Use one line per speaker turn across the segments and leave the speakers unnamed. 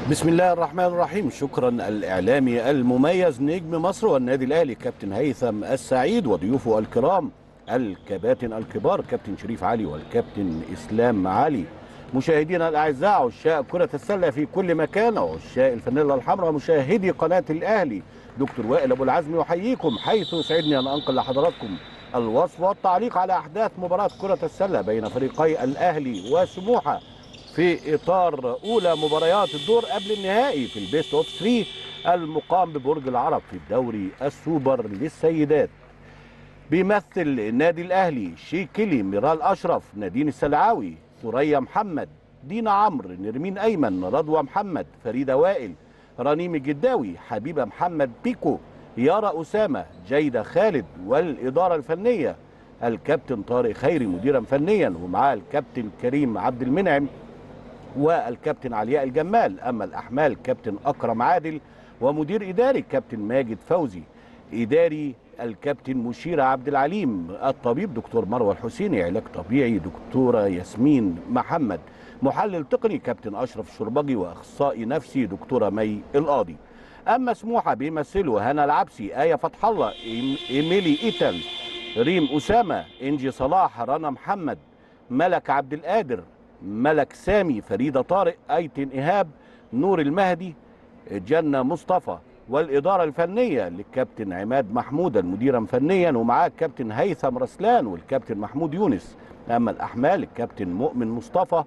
بسم الله الرحمن الرحيم. شكرا الإعلامي المميز نجم مصر والنادي الأهلي كابتن هيثم السعيد وضيوفه الكرام الكباتن الكبار كابتن شريف علي والكابتن إسلام علي. مشاهدينا الأعزاء عشاق كرة السلة في كل مكان، عشاق الفانيلا الحمراء، مشاهدي قناة الأهلي، دكتور وائل أبو العزم يحييكم حيث يسعدني أن أنقل لحضراتكم الوصف والتعليق على أحداث مباراة كرة السلة بين فريقي الأهلي وسموحة في إطار أولى مباريات الدور قبل النهائي في البيست أوف 3 المقام ببرج العرب في الدوري السوبر للسيدات. بيمثل النادي الأهلي شيكلي، ميرال أشرف، نادين السلعاوي، ثريا محمد، دينا عمرو، نرمين أيمن، رضوى محمد، فريدة وائل، رنيم الجداوي، حبيبة محمد بيكو، يارا أسامة، جيدة خالد، والإدارة الفنية الكابتن طارق خيري مديرا فنيا، ومعاه الكابتن كريم عبد المنعم والكابتن علياء الجمال. أما الأحمال كابتن أكرم عادل، ومدير إداري كابتن ماجد فوزي، إداري الكابتن مشيرة عبد العليم، الطبيب دكتور مروة الحسيني، علاج طبيعي دكتورة ياسمين محمد، محلل تقني كابتن أشرف الشربجي، وأخصائي نفسي دكتورة مي القاضي. أما سموحة بيمثلوا هنا العبسي، آية فتح الله، إيميلي إيتل، ريم أسامة، إنجي صلاح، رنا محمد، ملك عبد القادر، ملك سامي، فريدة طارق، أيتن إيهاب، نور المهدي، جنة مصطفى. والإدارة الفنية للكابتن عماد محمود المديرا فنيا، ومعاه الكابتن هيثم رسلان والكابتن محمود يونس. أما الأحمال الكابتن مؤمن مصطفى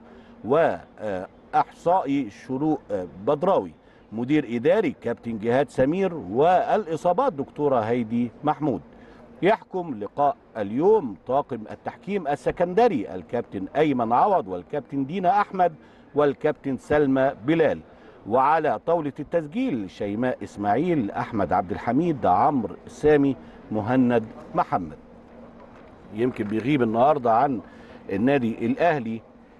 وأحصائي شروق بدراوي، مدير إداري كابتن جهاد سمير، والإصابات دكتورة هيدي محمود. يحكم لقاء اليوم طاقم التحكيم السكندري الكابتن أيمن عوض والكابتن دينا أحمد والكابتن سلمى بلال. وعلى طاولة التسجيل شيماء إسماعيل، أحمد عبد الحميد، عمرو سامي، مهند محمد. يمكن بيغيب النهاردة عن النادي الأهلي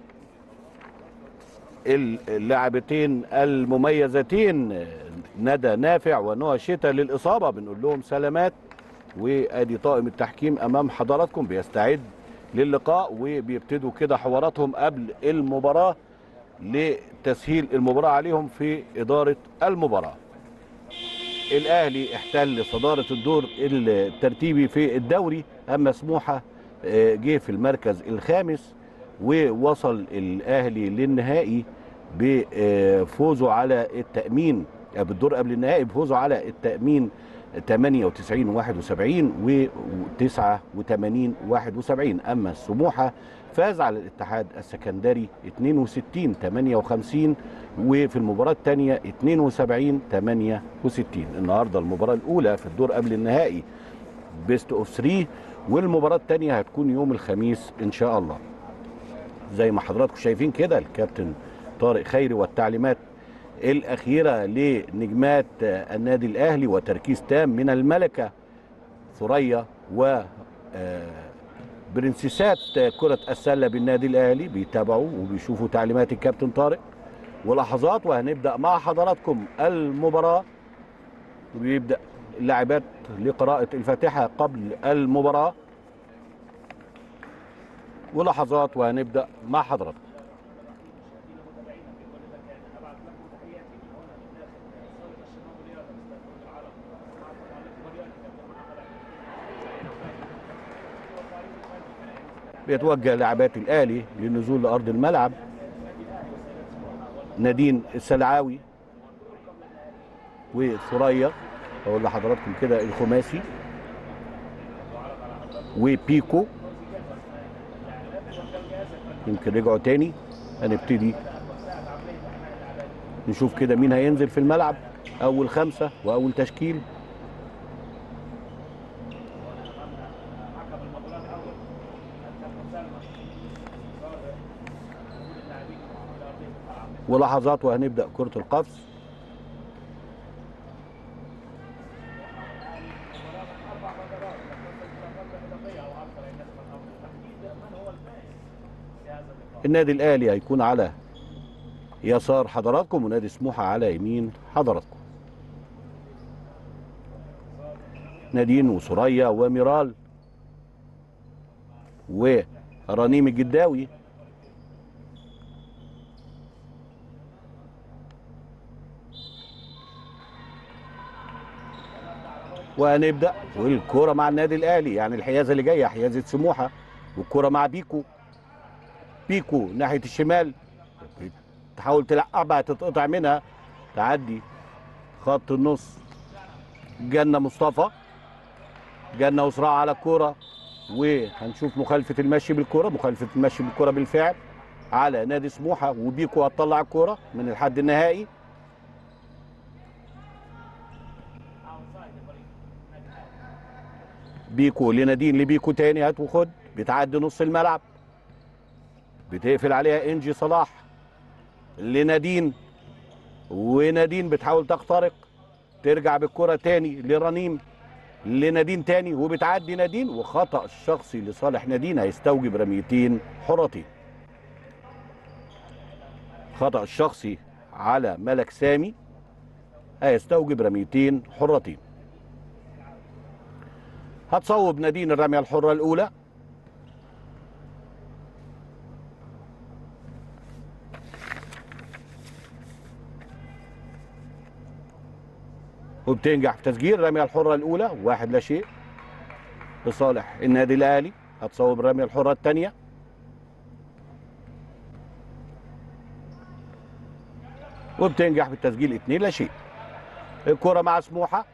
اللاعبتين المميزتين ندى نافع ونوى شتا للإصابة، بنقول لهم سلامات. وادي طاقم التحكيم امام حضراتكم بيستعد للقاء، وبيبتدوا كده حواراتهم قبل المباراه لتسهيل المباراه عليهم في اداره المباراه. الاهلي احتل صداره الدور الترتيبي في الدوري، اما سموحه جه في المركز الخامس، ووصل الاهلي للنهائي بفوزه على التامين بالدور قبل النهائي، بفوزه على التامين 98 71 و 89 71. اما السموحه فاز على الاتحاد السكندري 62 58، وفي المباراه الثانيه 72 68. النهارده المباراه الاولى في الدور قبل النهائي بيست اوف 3، والمباراه الثانيه هتكون يوم الخميس ان شاء الله. زي ما حضراتكم شايفين كده الكابتن طارق خيري والتعليمات الأخيرة لنجمات النادي الأهلي، وتركيز تام من الملكة ثريا و برنسيسات كرة السلة بالنادي الأهلي، بيتابعوا وبيشوفوا تعليمات الكابتن طارق. ولحظات وهنبدأ مع حضراتكم المباراة، وبيبدأ اللاعبات لقراءة الفاتحة قبل المباراة. ولحظات وهنبدأ مع حضراتكم. بيتوجه لاعبات الاهلي للنزول لارض الملعب. نادين السلعاوي وثريا، اقول لحضراتكم كده الخماسي، وبيكو يمكن رجعوا تاني. هنبتدي نشوف كده مين هينزل في الملعب، اول خمسه واول تشكيل. ولحظات وهنبدأ كرة القفز. النادي الأهلي هيكون على يسار حضراتكم، ونادي سموحة على يمين حضراتكم. نادين وثريا وميرال ورنيم الجداوي وهنبدا والكوره مع النادي الاهلي، يعني الحيازه اللي جايه حيازه سموحه، والكوره مع بيكو. بيكو ناحيه الشمال تحاول تلعبها تتقطع منها، تعدي خط النص. جنة مصطفى، جنة وصراع على الكوره، وهنشوف مخالفه المشي بالكوره، مخالفه المشي بالكوره بالفعل على نادي سموحه، وبيكو هتطلع الكوره من الحد النهائي. بيكو لنادين، لبيكو تاني، هات وخد، بتعدي نص الملعب، بتقفل عليها انجي صلاح لنادين، ونادين بتحاول تخترق، ترجع بالكرة تاني لرنيم، لنادين تاني، وبتعدي نادين، وخطأ الشخصي لصالح نادين هيستوجب رميتين حرتين. خطأ الشخصي على ملك سامي هيستوجب رميتين حرتين. هتصوب نادين الرمية الحرة الأولى، وبتنجح في تسجيل الرمية الحرة الأولى 1-0 لصالح النادي الأهلي. هتصوب الرمية الحرة الثانية، وبتنجح بالتسجيل 2-0. الكرة مع سموحة،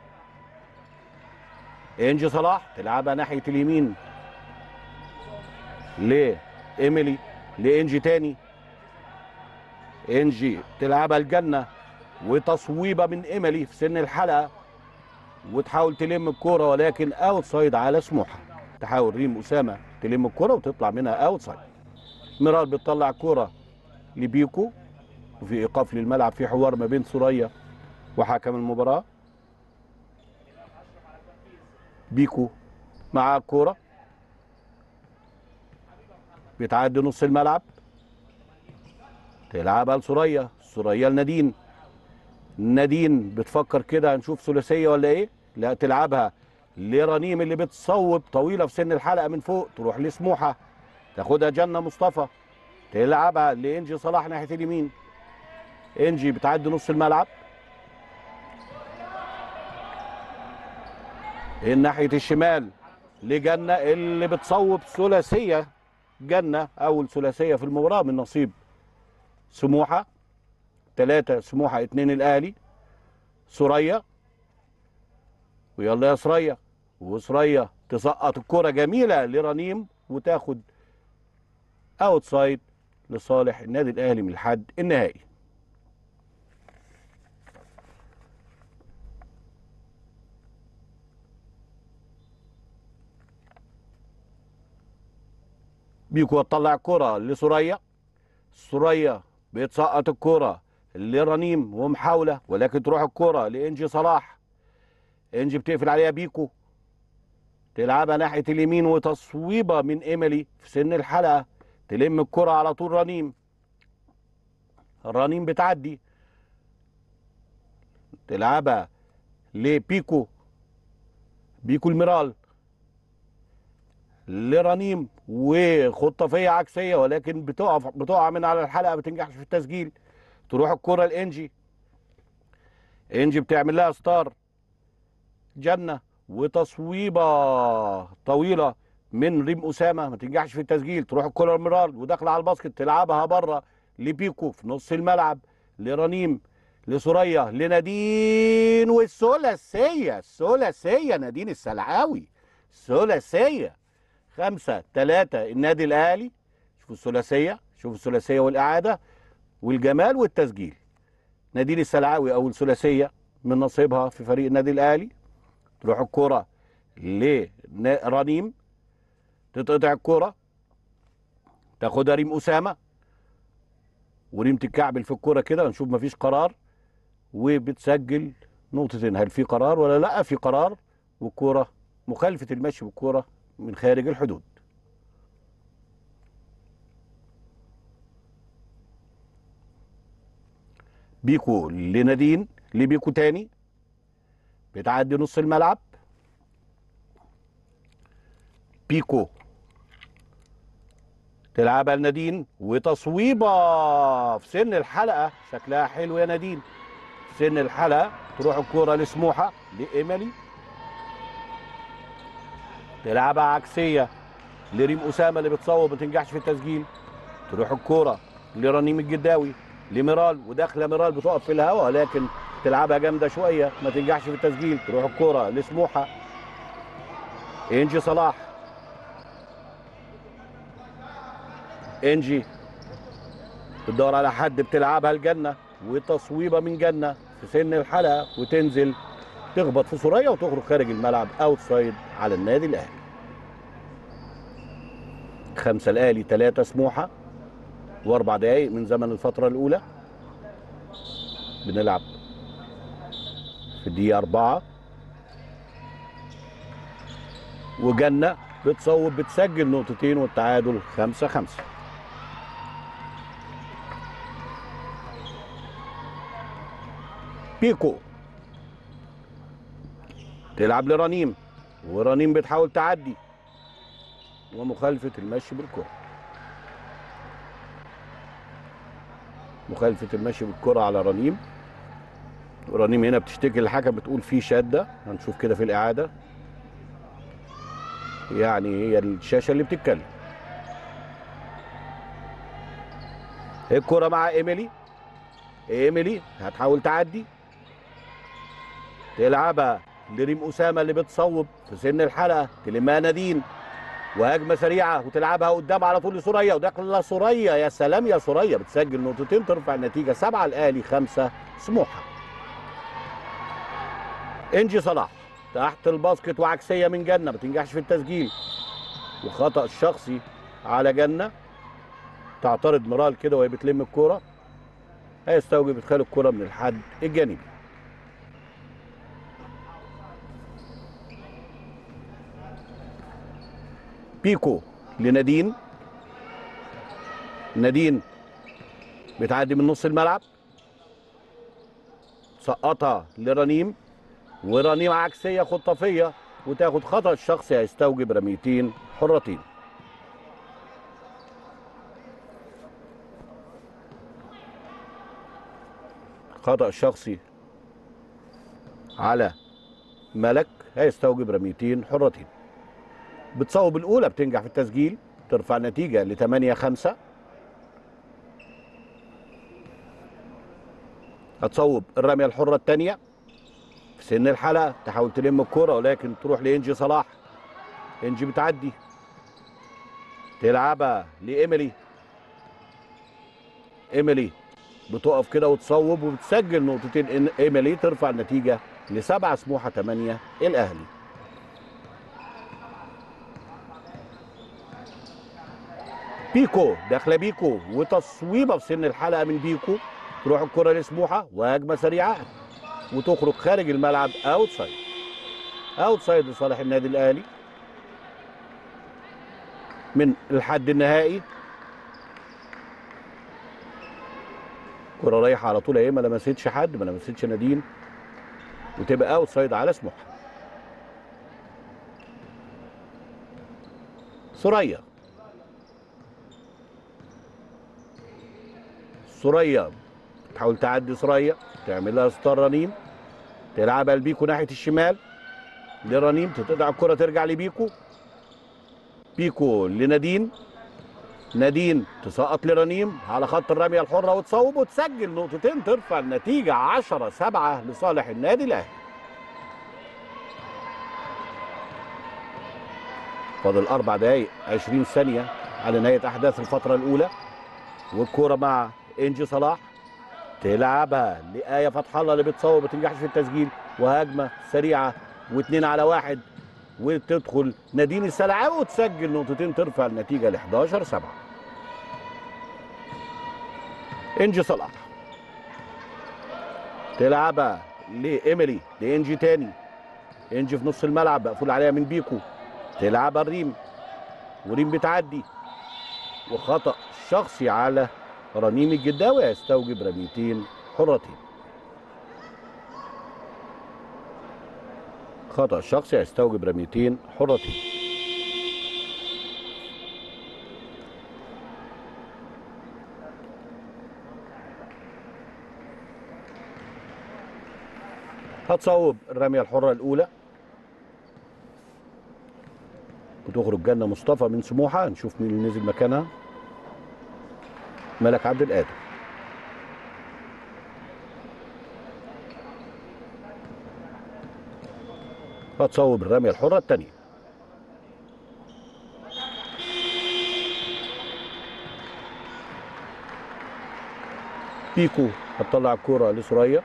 انجي صلاح تلعبها ناحية اليمين لإيميلي، لإنجي تاني، انجي تلعبها الجنة، وتصويبة من إيميلي في سن الحلقة، وتحاول تلم الكرة ولكن اوت سايد على سموحة. تحاول ريم أسامة تلم الكرة وتطلع منها اوت سايد. ميرال بتطلع الكرة لبيكو، وفي ايقاف للملعب، في حوار ما بين سوريا وحكم المباراة. بيكو مع الكرة بتعدي نص الملعب، تلعبها لسوريا، سوريا لنادين، نادين بتفكر كده هنشوف ثلاثيه ولا ايه، لا تلعبها لرنيم اللي بتصوب طويله في سن الحلقه من فوق، تروح لسموحه، تاخدها جنة مصطفى، تلعبها لانجي صلاح ناحيه اليمين، انجي بتعدي نص الملعب ناحيه الشمال لجنة اللي بتصوب ثلاثيه. جنة اول ثلاثيه في المباراه من نصيب سموحه، 3 سموحه 2 الاهلي. سوريا، ويلا يا سريا، وسريا تسقط الكرة جميلة لرنيم وتاخد اوت سايد لصالح النادي الاهلي من الحد النهائي. بيكو تطلع الكرة لسريا، سريا بيتسقط الكرة لرنيم ومحاولة، ولكن تروح الكرة لإنجي صلاح، إنجي بتقفل عليها بيكو، تلعبها ناحية اليمين، وتصويبة من إيميلي في سن الحلقة، تلم الكرة على طول رنيم، رنيم بتعدي، تلعبها لبيكو، بيكو الميرال لرنيم، وخطافيه عكسيه ولكن بتقع من على الحلقه، ما بتنجحش في التسجيل، تروح الكره لانجي، انجي بتعمل لها ستار جنه، وتصويبه طويله من ريم اسامه ما تنجحش في التسجيل، تروح الكره لميرال وداخله على الباسكت، تلعبها بره لبيكو في نص الملعب، لرنيم، لسوريا، لنادين، والثلاثيه، الثلاثيه نادين السلعاوي، ثلاثيه 5-3 النادي الاهلي. شوفوا الثلاثيه، شوفوا الثلاثيه والاعاده والجمال والتسجيل. نادين السلعاوي اول ثلاثيه من نصيبها في فريق النادي الاهلي، تروح الكره لرنيم، تتقطع الكره، تاخدها ريم اسامه، وريم تتكعبل في الكره كده، نشوف مفيش قرار، وبتسجل نقطتين. هل في قرار ولا لا؟ في قرار، والكره مخالفه المشي بالكره من خارج الحدود. بيكو لنادين، لبيكو تاني، بتعدي نص الملعب، بيكو تلعبها لنادين، وتصويبه في سن الحلقه، شكلها حلو يا نادين، في سن الحلقه، تروح الكوره لسموحه لإيميلي، تلعبها عكسيه لريم اسامه اللي بتصوب ما تنجحش في التسجيل. تروح الكوره لرنيم الجداوي لميرال، وداخله ميرال بتقف في الهواء لكن تلعبها جامده شويه ما تنجحش في التسجيل. تروح الكوره لسموحه، انجي صلاح. انجي بتدور على حد بتلعبها الجنه، وتصويبه من جنه في سن الحلقه وتنزل تخبط في سوريا وتخرج خارج الملعب اوت سايد على النادي الاهلي. 5 الاهلي 3 سموحه، و4 دقايق من زمن الفتره الاولى. بنلعب في الدقيقه 4، وجنه بتصوب بتسجل نقطتين والتعادل 5-5. بيكو تلعب لرنيم، ورنيم بتحاول تعدي ومخالفه المشي بالكره. مخالفه المشي بالكره على رنيم. رنيم هنا بتشتكي الحكم بتقول في شده، هنشوف كده في الاعاده. يعني هي الشاشه اللي بتتكلم. الكره مع ايميلي. ايميلي هتحاول تعدي، تلعبها لريم اسامه اللي بتصوب في سن الحلقه، تلمها نادين، وهجمه سريعه وتلعبها قدام على طول لسوريا، وداخله سوريا. يا سلام يا سوريا، بتسجل نقطتين ترفع النتيجه 7 الاهلي 5 سموحه. انجي صلاح تحت الباسكت وعكسيه من جنه ما تنجحش في التسجيل، وخطا شخصي على جنه. تعترض مرال كده وهي بتلم الكوره، هيستوجب ادخال الكوره من الحد الجانبي. بيكو لنادين. نادين بتعدي من نص الملعب، سقطها لرنيم، ورنيم عكسيه خطافيه وتاخد خطا الشخصي هيستوجب رميتين حرتين. خطا الشخصي على ملك هيستوجب رميتين حرتين. بتصوب الاولى بتنجح في التسجيل، ترفع النتيجه ل 8-5. هتصوب الرميه الحره الثانيه في سن الحلقه، تحاول تلم الكره ولكن تروح لانجي صلاح. انجي بتعدي، تلعبها لايميلي. ايميلي بتقف كده وتصوب وبتسجل نقطتين. ايميلي ترفع النتيجه ل7 سموحه 8 الاهلي. بيكو داخله بيكو وتصويبه في سن الحلقه من بيكو، تروح الكره لسموحه وهجمه سريعه وتخرج خارج الملعب اوت سايد. اوت سايد لصالح النادي الاهلي من الحد النهائي. كره رايحه على طول اهي، ما لمستش حد، ما لمستش نادين، وتبقى اوت سايد على سموحه. سوريا. سوريا تحاول تعدي، سوريا تعمل لها ستار رنيم، تلعبها لبيكو ناحيه الشمال لرنيم، تتقطع الكره ترجع لبيكو. بيكو لنادين، نادين تسقط لرنيم على خط الرميه الحره وتصوب وتسجل نقطتين ترفع النتيجه 10-7 لصالح النادي الاهلي. فاضل 4 دقائق 20 ثانيه على نهايه احداث الفتره الاولى. والكوره مع انجي صلاح، تلعبها لآية فتح الله اللي بتصوب ما تنجحش في التسجيل، وهجمه سريعه و2 على 1 وتدخل نادين السلعاوي وتسجل نقطتين ترفع النتيجه ل 11-7. انجي صلاح تلعبها لإيميلي، لإنجي تاني. إنجي في نص الملعب مقفول عليها من بيكو، تلعبها الريم، وريم بتعدي، وخطأ شخصي على رنيم الجداوي هيستوجب رميتين حرتين. خطأ شخصي هيستوجب رميتين حرتين. هتصوب الرمية الحرة الأولى تخرج جنة مصطفى من سموحة. نشوف مين اللي نزل مكانها. ملك عبد القادر. هتصوب الرمية الحرة الثانية. بيكو هتطلع الكرة لسوريا.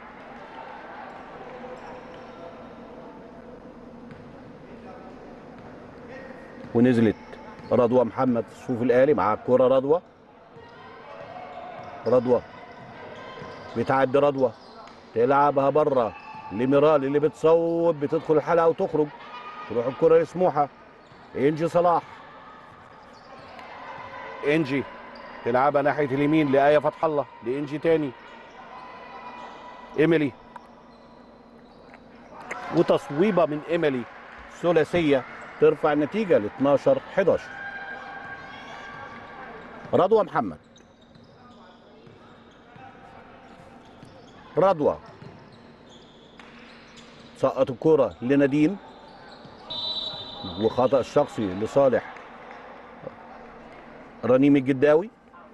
ونزلت رضوى محمد في الصوف الآلي مع الكرة. رضوى بتعدي. رضوى تلعبها بره لميرال اللي بتصوب، بتدخل الحلقة وتخرج. تروح الكرة لسموحة. انجي صلاح. انجي تلعبها ناحية اليمين لآية فتح الله. لإنجي تاني. إيميلي وتصويبة من إيميلي ثلاثية ترفع النتيجة ل 12-11. رضوى محمد. رضوى سقط الكرة لنادين وخطأ الشخصي لصالح رنيم الجداوي.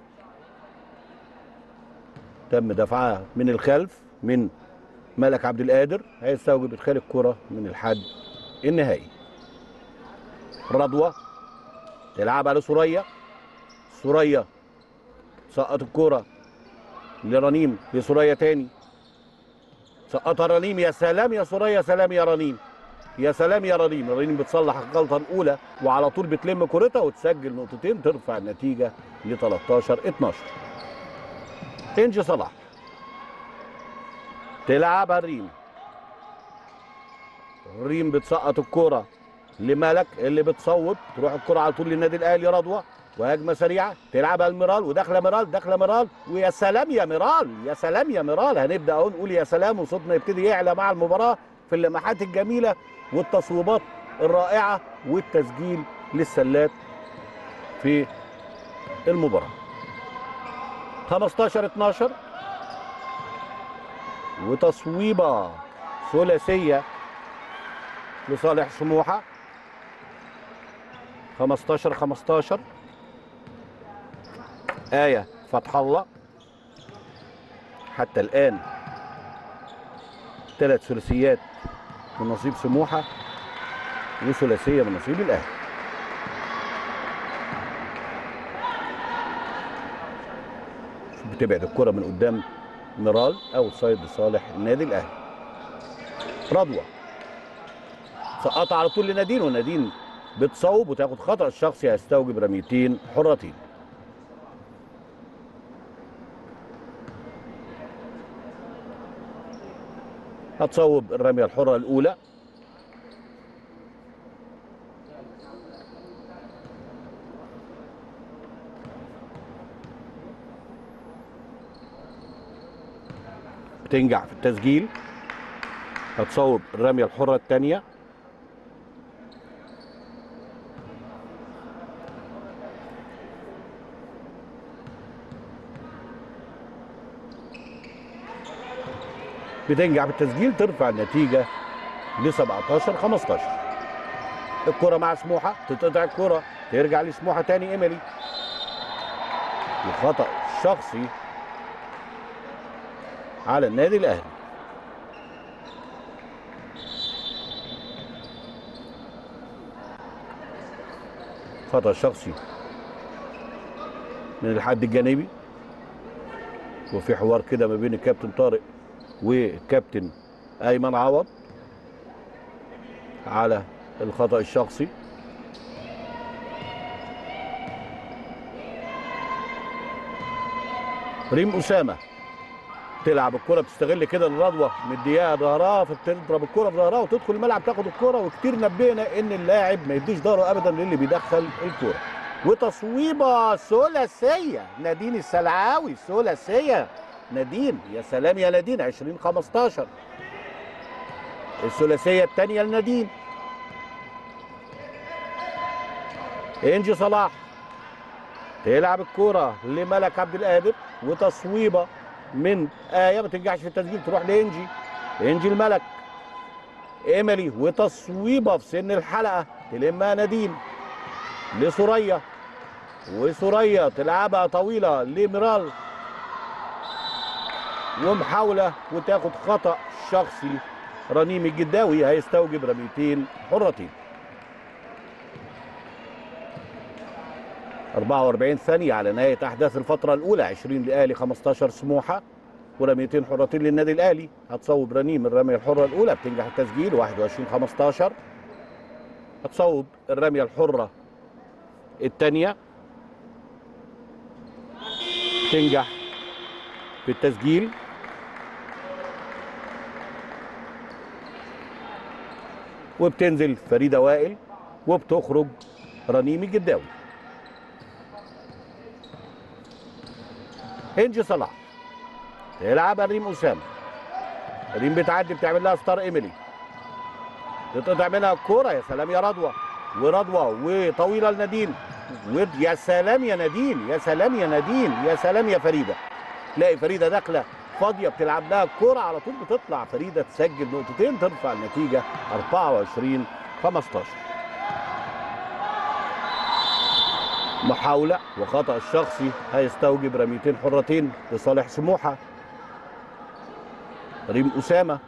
تم دفعها من الخلف من ملك عبد القادر. هيستوجب ادخال الكرة من الحد النهائي. رضوى تلعبها لسوريا. سوريا سقط الكرة لرنيم. لسوريا تاني. سقطها رنيم. يا سلام يا سوريا. سلام يا رنيم. يا سلام يا رنيم. رنيم بتصلح الغلطة الأولى وعلى طول بتلم كورتها وتسجل نقطتين ترفع النتيجة ل 13-12. إنجي صلاح تلعبها الريم. الريم بتسقط الكرة لملك اللي بتصوب. تروح الكرة على طول للنادي الأهلي. رضوى وهجمة سريعة تلعبها الميرال وداخلة ميرال. ويا سلام يا ميرال. يا سلام يا ميرال. هنبدأ اهو نقول يا سلام وصوتنا يبتدي يعلى مع المباراة في اللمحات الجميلة والتصويبات الرائعة والتسجيل للسلات في المباراة. 15-12 وتصويبة ثلاثية لصالح سموحة. 15-15. آية فتح الله. حتى الآن 3 ثلاثيات من نصيب سموحة وثلاثية من نصيب الأهلي. بتبعد الكرة من قدام ميرال أو سايد لصالح النادي الأهلي. رضوى سقطها على طول لنادين ونادين بتصوب وتاخد خطأ الشخصي هيستوجب رميتين حرتين. هتصوب الرمية الحرة الأولى. بتنجح في التسجيل. هتصوب الرمية الحرة الثانية. بتنجح بالتسجيل ترفع النتيجة ل 17-15. الكرة مع سموحة. تتقطع الكرة ترجع لسموحة تاني. إيميلي وخطأ شخصي على النادي الأهلي. خطأ شخصي من الحد الجانبي وفي حوار كده ما بين الكابتن طارق والكابتن أيمن عوض على الخطأ الشخصي. ريم أسامة تلعب الكرة بتستغل كده الرضوة مدياها ظهرها فبتضرب الكرة في ظهرها وتدخل الملعب تاخد الكرة. وكتير نبهنا ان اللاعب ما يديش ظهره ابدا للي بيدخل الكرة. وتصويبة ثلاثية نادين السلعاوي. ثلاثية نادين. يا سلام يا نادين. 20-15 الثلاثية الثانية لنادين. انجي صلاح تلعب الكرة لملك عبد القادر وتصويبة من آية ما تنجحش في التسجيل تروح لإنجي. إنجي الملك. إيميلي وتصويبة في سن الحلقة تلمها نادين. لسوريا، وسوريا تلعبها طويله لميرال، ومحاوله وتاخد خطا شخصي. رنيم الجداوي هيستوجب رميتين حرتين. 44 ثانيه على نهايه احداث الفتره الاولى. 20 للاهلي 15 سموحه، ورميتين حرتين للنادي الاهلي. هتصوب رنيم الرميه الحره الاولى بتنجح التسجيل 21 15. هتصوب الرميه الحره الثانيه تنجح في التسجيل. وبتنزل فريده وائل، وبتخرج رنيم الجداوي. انجي صلاح تلعبها ريم اسامه. ريم بتعدي بتعمل لها ستار ايميلي، تتقطع منها الكوره. يا سلام يا رضوى، ورضوى وطويله لنادين، يا سلام يا نادين، يا سلام يا نادين، يا سلام يا فريده. تلاقي فريده داخله فاضيه بتلعب لها الكوره على طول، بتطلع فريده تسجل نقطتين ترفع النتيجه 24 15. محاوله وخطا الشخصي هيستوجب رميتين حرتين لصالح سموحه. ريم اسامه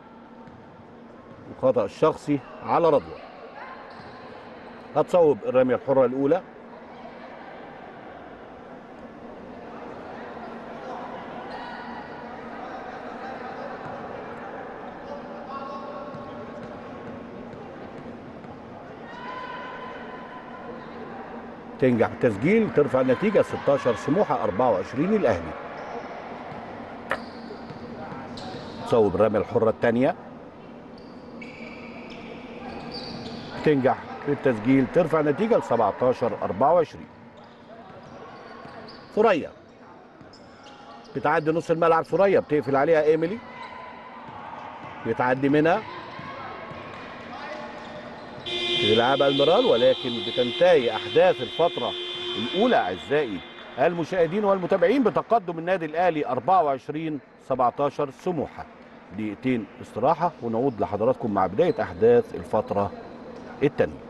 وخطا الشخصي على رضوى. هتصوب الرميه الحره الاولى. تنجح التسجيل ترفع النتيجه 16 سموحه 24 الاهلي. تصوب الرميه الحره الثانيه تنجح في التسجيل ترفع النتيجه ل 17 24. ثريا بتعدي نص الملعب. ثريا بتقفل عليها ايميلي، بتعدي منها تلعبها الميرال، ولكن بتنتهي احداث الفتره الاولى اعزائي المشاهدين والمتابعين بتقدم النادي الاهلي 24 17 سموحه. دقيقتين استراحه ونعود لحضراتكم مع بدايه احداث الفتره الثانيه.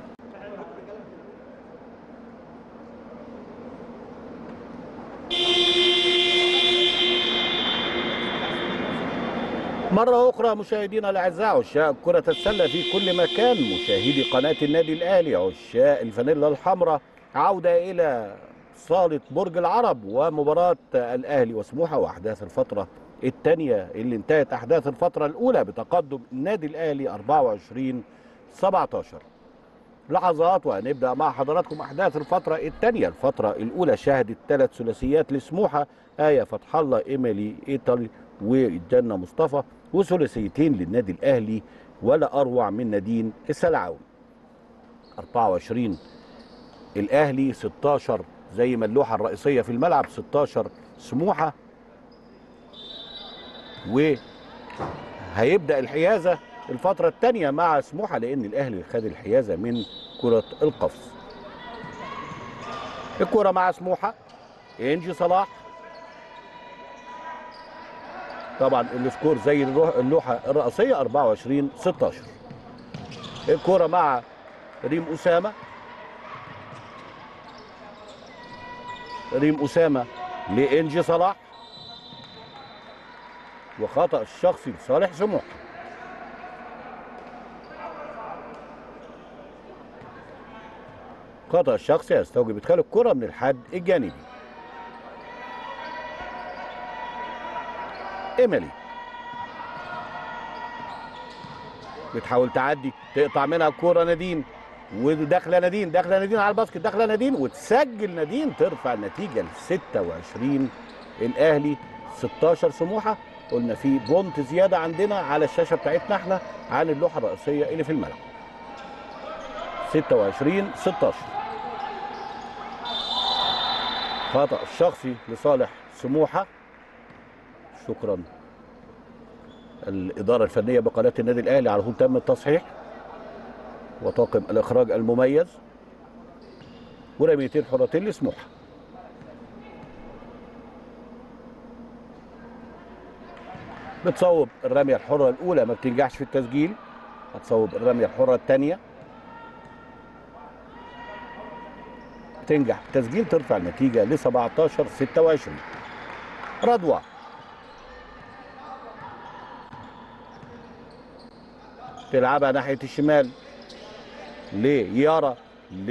مرة أخرى مشاهدينا الأعزاء عشاق كرة السلة في كل مكان، مشاهدي قناة النادي الأهلي، عشاق الفانيلا الحمراء، عودة إلى صالة برج العرب ومباراة الأهلي وسموحة وأحداث الفترة الثانية اللي انتهت أحداث الفترة الأولى بتقدم النادي الأهلي 24 17. لحظات وهنبدأ مع حضراتكم أحداث الفترة الثانية. الفترة الأولى شهدت 3 ثلاثيات لسموحة، آية فتح الله، إيميلي إيطالي، والجنة مصطفى، وثلاثيتين للنادي الأهلي ولا أروع من نادين السلعاوي. 24 الأهلي، 16 زي ما اللوحة الرئيسية في الملعب، 16 سموحة. وهيبدأ الحيازة الفترة الثانية مع سموحة لأن الأهلي خد الحيازة من كرة القفز. الكرة مع سموحة، إنجي صلاح. طبعا السكور زي اللوحة الرئيسية 24 16. الكرة مع ريم أسامة. ريم أسامة لإنجي صلاح، وخطأ الشخصي لصالح سموحة. خطأ الشخصي يستوجب ادخال الكرة من الحد الجانبي. إيميلي بتحاول تعدي، تقطع منها الكرة نادين، وداخله نادين، داخله نادين على الباسكت، داخله نادين وتسجل نادين ترفع النتيجه ل 26 الاهلي 16 سموحه. قلنا في بونت زياده عندنا على الشاشه بتاعتنا احنا عن اللوحه الرئيسيه اللي في الملعب. 26 16. خطأ الشخصي لصالح سموحه. شكرا الاداره الفنيه بقناه النادي الاهلي على طول تم التصحيح وطاقم الاخراج المميز. ورميتين حرتين لسموحه. بتصوب الرميه الحره الاولى ما بتنجحش في التسجيل. هتصوب الرميه الحره الثانيه. تنجح تسجيل ترفع النتيجه ل 17-26. رضوى تلعبها ناحيه الشمال ليارا،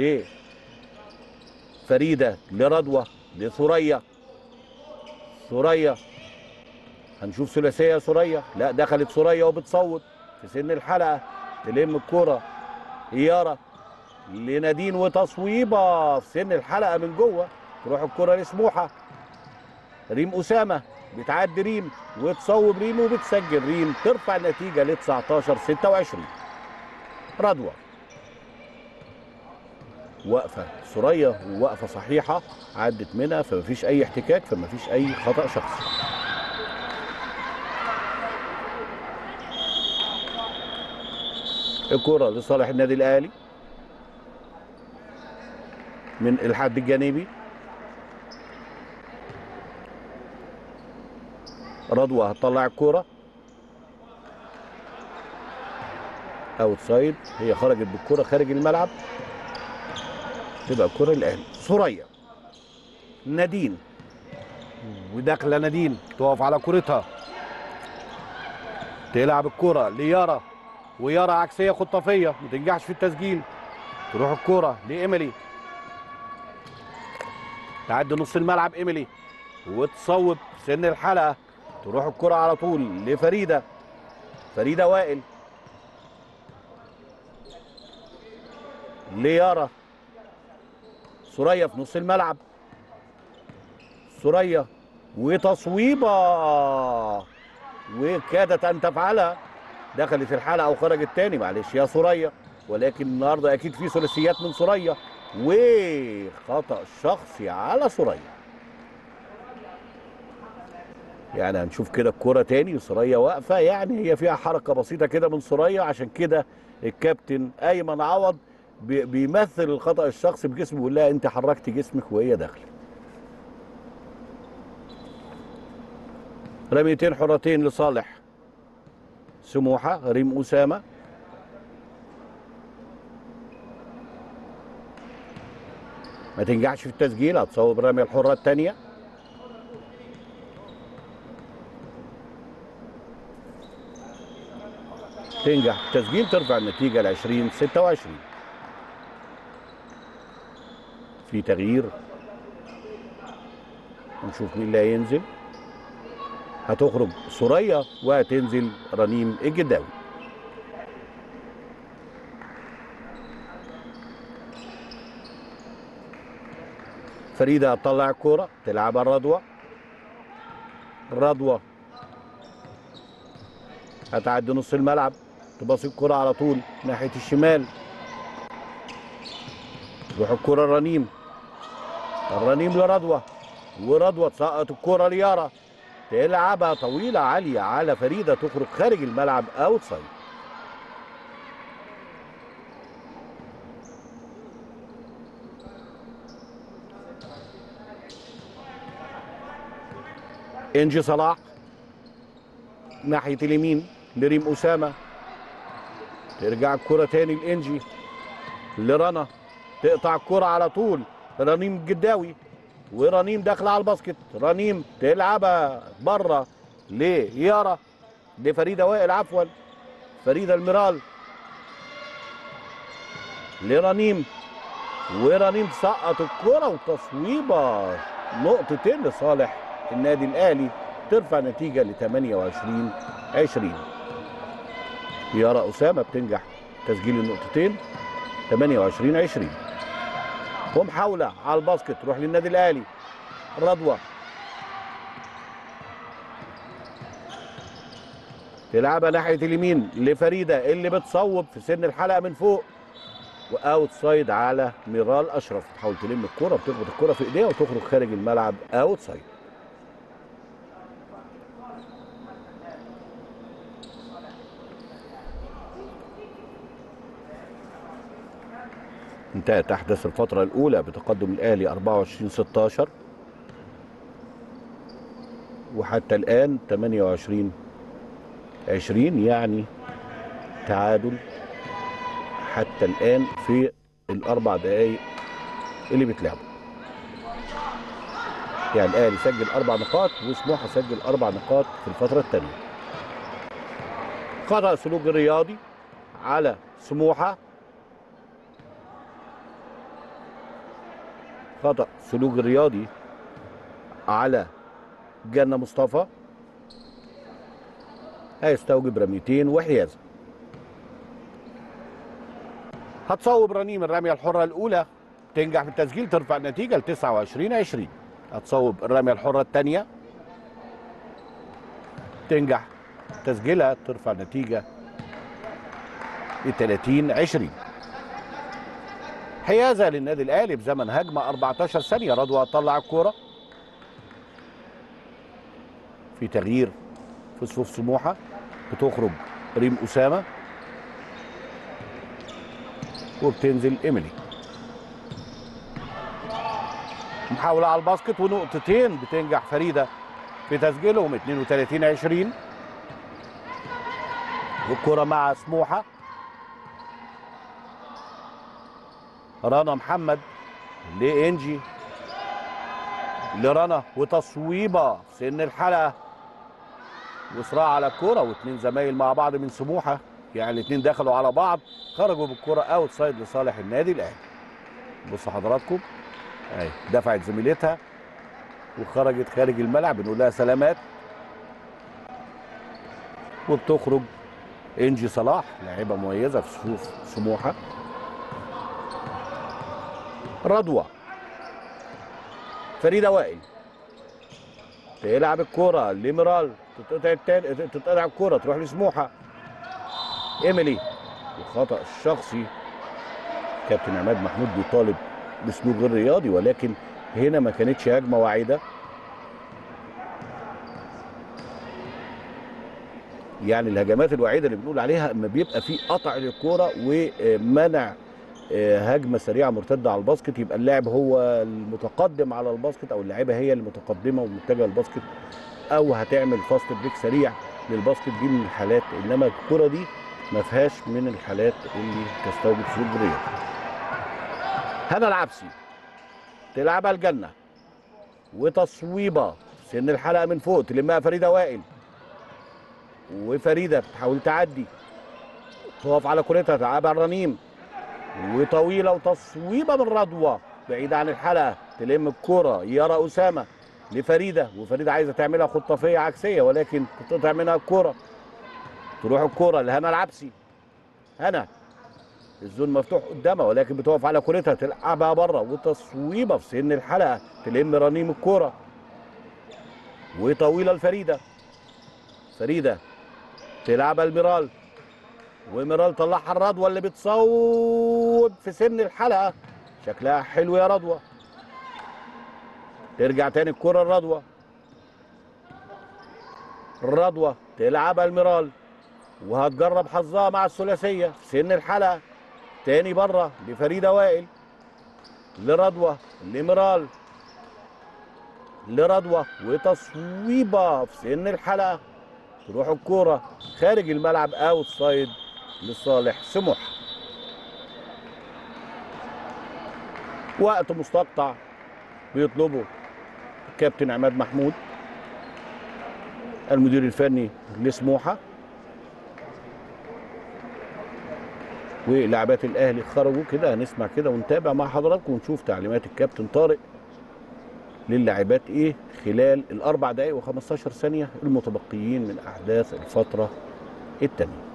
لفريده، لرضوى، لثريا. ثريا هنشوف ثلاثيه. ثريا لا، دخلت ثريا وبتصوت في سن الحلقه، تلم الكره يارا لنادين وتصويبه في سن الحلقه من جوه، تروح الكره لسموحه. ريم اسامه بتعدي ريم وتصوب ريم وبتسجل ريم، ترفع النتيجه ل 19-26. رضوى وقفه ثريا ووقفه صحيحه، عدت منها فمفيش اي احتكاك، فمفيش اي خطا شخصي. الكره لصالح النادي الاهلي من الحد الجانبي. رضوى هتطلع الكرة اوت سايد، هي خرجت بالكرة خارج الملعب، تبقى الكرة للاهلي. ثريا، نادين، وداخله نادين تقف على كرتها، تلعب الكرة ليارا، ويارا عكسية خطافية ما تنجحش في التسجيل، تروح الكرة لإيميلي، تعدي نص الملعب إيميلي وتصوب سن الحلقة، تروح الكرة على طول لفريدة، فريدة وائل، ليارا، ثريا في نص الملعب، ثريا وتصويبة وكادت أن تفعلها، دخلت الحلقة وخرجت تاني، معلش يا ثريا، ولكن النهارده أكيد في ثلاثيات من ثريا، وخطأ شخصي على ثريا. يعني هنشوف كده الكرة تاني، ثريا واقفة، يعني هي فيها حركة بسيطة كده من ثريا، عشان كده الكابتن أيمن عوض بيمثل الخطأ الشخصي بجسمه، بيقول لها أنت حركتي جسمك وهي داخلة. رميتين حرتين لصالح سموحة. ريم أسامة ما تنجحش في التسجيل، هتصوب الرمية الحرة الثانية. تنجح التسجيل، ترفع النتيجة ل 20-26. في تغيير، نشوف مين اللي هينزل. هتخرج ثريا وهتنزل رنيم الجداوي. فريدة هتطلع الكورة تلعبها الرضوى، الرضوى هتعدي نص الملعب، تباصي الكرة على طول ناحية الشمال، تروح الكرة الرنيم، الرنيم لرضوى، ورضوى تسقط الكرة ليارا، تلعبها طويلة عالية على فريدة، تخرج خارج الملعب اوت سايد. انجي صلاح ناحية اليمين لريم أسامة، ترجع الكرة تاني لإنجي، لرنا، تقطع الكرة على طول رنيم الجداوي، ورنيم داخله على الباسكت، رنيم تلعبها بره ليارا، لفريده وائل، عفوا فريده الميرال، لرنيم، ورنيم تسقط الكرة وتصويبه، نقطتين لصالح النادي الاهلي، ترفع نتيجه ل 28-20. يارا اسامه بتنجح تسجيل النقطتين 28-20. ومحاوله على الباسكت تروح للنادي الاهلي. رضوى تلعبها ناحيه اليمين لفريده اللي بتصوب في سن الحلقه من فوق، واوت سايد على ميرال اشرف، تحاول تلم الكره، بتخبط الكره في ايديها وتخرج خارج الملعب اوت سايد. انتهت احداث الفتره الاولى بتقدم الاهلي 24-16، وحتى الان 28-20، يعني تعادل حتى الان في الاربع دقائق اللي بيتلعبوا. يعني الاهلي سجل 4 نقاط وسموحه سجل 4 نقاط في الفتره الثانيه. خطأ سلوك الرياضي على سموحه. خطأ سلوك الرياضي على جنة مصطفى، هيستوجب رميتين وحيازه. هتصوب رنيم الرميه الحره الاولى، تنجح في التسجيل، ترفع النتيجه ل 29-20. هتصوب الرميه الحره الثانيه، تنجح تسجيلها، ترفع النتيجه ل 30-20. حيازه للنادي الاهلي بزمن هجمه 14 ثانيه. رضوى طلع الكوره في تغيير في صفوف سموحه، بتخرج ريم اسامه وبتنزل ايميلي. محاوله على الباسكت ونقطتين، بتنجح فريده في تسجيلهم 32-20. والكره مع سموحه، رنا محمد لانجي لرنا، وتصويبه في سن الحلقه وصراع على الكوره، واثنين زمايل مع بعض من سموحه، يعني الاثنين دخلوا على بعض، خرجوا بالكوره اوت سايد لصالح النادي الاهلي. بصوا حضراتكم اهي دفعت زميلتها وخرجت خارج الملعب، بنقول لها سلامات. وبتخرج انجي صلاح لاعبه مميزه في صفوف سموحه. رضوى فريده وائل تلعب الكوره لميرال، تتقطع الكوره تروح لسموحه. ايميلي، وخطأ الشخصي. كابتن عماد محمود بيطالب بسلوك غير رياضي، ولكن هنا ما كانتش هجمه واعده. يعني الهجمات الوعيده اللي بنقول عليها اما بيبقى في قطع للكوره ومنع هجمه سريعه مرتده على الباسكت، يبقى اللاعب هو المتقدم على الباسكت او اللاعبه هي المتقدمه ومتجهه للباسكت، او هتعمل فاست بريك سريع للباسكت. دي من الحالات، انما الكره دي ما فيهاش من الحالات اللي تستوجب سلوك رياضي. هنا العبسي تلعبها الجنه وتصويبه سن الحلقه من فوق، تلمها فريده وائل، وفريده بتحاول تعدي، تقف على كورتها، تلعبها الرنيم وطويله، وتصويبه من رضوى بعيده عن الحلقه، تلم الكوره يارا اسامه لفريده، وفريده عايزه تعملها خطافيه عكسيه ولكن تقطع منها الكوره، تروح الكوره لهنا العبسي. هنا الزون مفتوح قدامها ولكن بتقف على كورتها، تلعبها بره، وتصويبه في سن الحلقه، تلم رنيم الكوره وطويله لفريده. فريده تلعبها الميرال، وميرال طلعها الرضوى اللي بتصوب في سن الحلقه، شكلها حلو يا رضوى. ترجع تاني الكره الرضوى، الرضوى تلعبها الميرال وهتجرب حظها مع الثلاثيه في سن الحلقه، تاني بره لفريده وائل، لرضوى، لميرال، لرضوى، وتصويبه في سن الحلقه، تروح الكوره خارج الملعب اوت سايد لصالح سموحه. وقت مستقطع بيطلبه الكابتن عماد محمود المدير الفني لسموحه، ولاعبات الاهلي خرجوا كده. هنسمع كده ونتابع مع حضراتكم ونشوف تعليمات الكابتن طارق للاعبات ايه خلال ال4 دقائق و15 ثانيه المتبقيين من احداث الفتره الثانيه. ،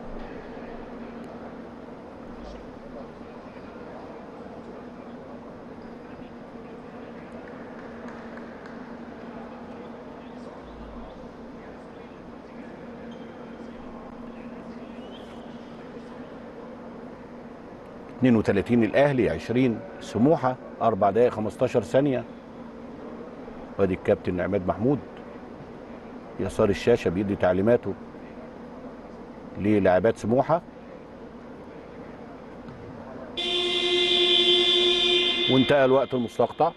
32 الاهلي 20 سموحه، 4 دقائق 15 ثانيه. وادي الكابتن عماد محمود يسار الشاشه بيدي تعليماته للاعبات سموحه. وانتهى الوقت المستقطع.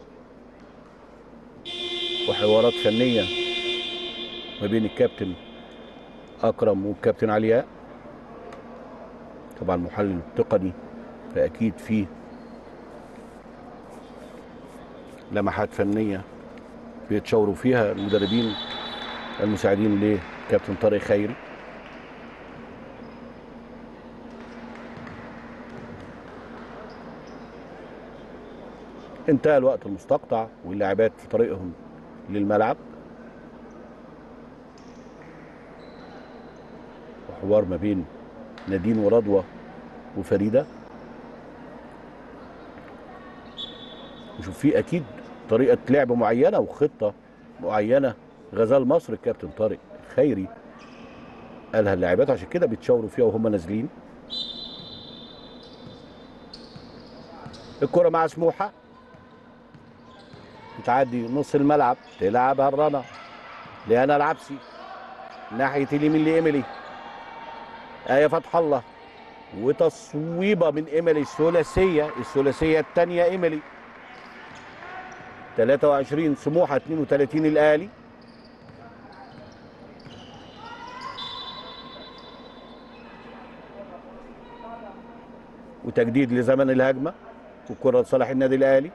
وحوارات فنيه ما بين الكابتن اكرم والكابتن علياء، طبعا محلل تقني فاكيد فيه لمحات فنيه بيتشاوروا فيها المدربين المساعدين لكابتن طارق خيري. انتهى الوقت المستقطع واللاعبات في طريقهم للملعب، وحوار ما بين نادين ورضوى وفريده. نشوف فيه اكيد طريقه لعب معينه وخطه معينه غزال مصر الكابتن طارق خيري قالها اللاعبات، عشان كده بيتشاوروا فيها وهم نازلين. الكره مع سموحه بتعدي نص الملعب، تلعبها الرنا لهنا العبسي ناحيه اليمين لايميلي، آية فتح الله وتصويبه من ايميلي الثلاثيه الثانيه ايميلي. 23 سموحه 32 الاهلي. وتجديد لزمن الهجمه والكره لصالح النادي الاهلي.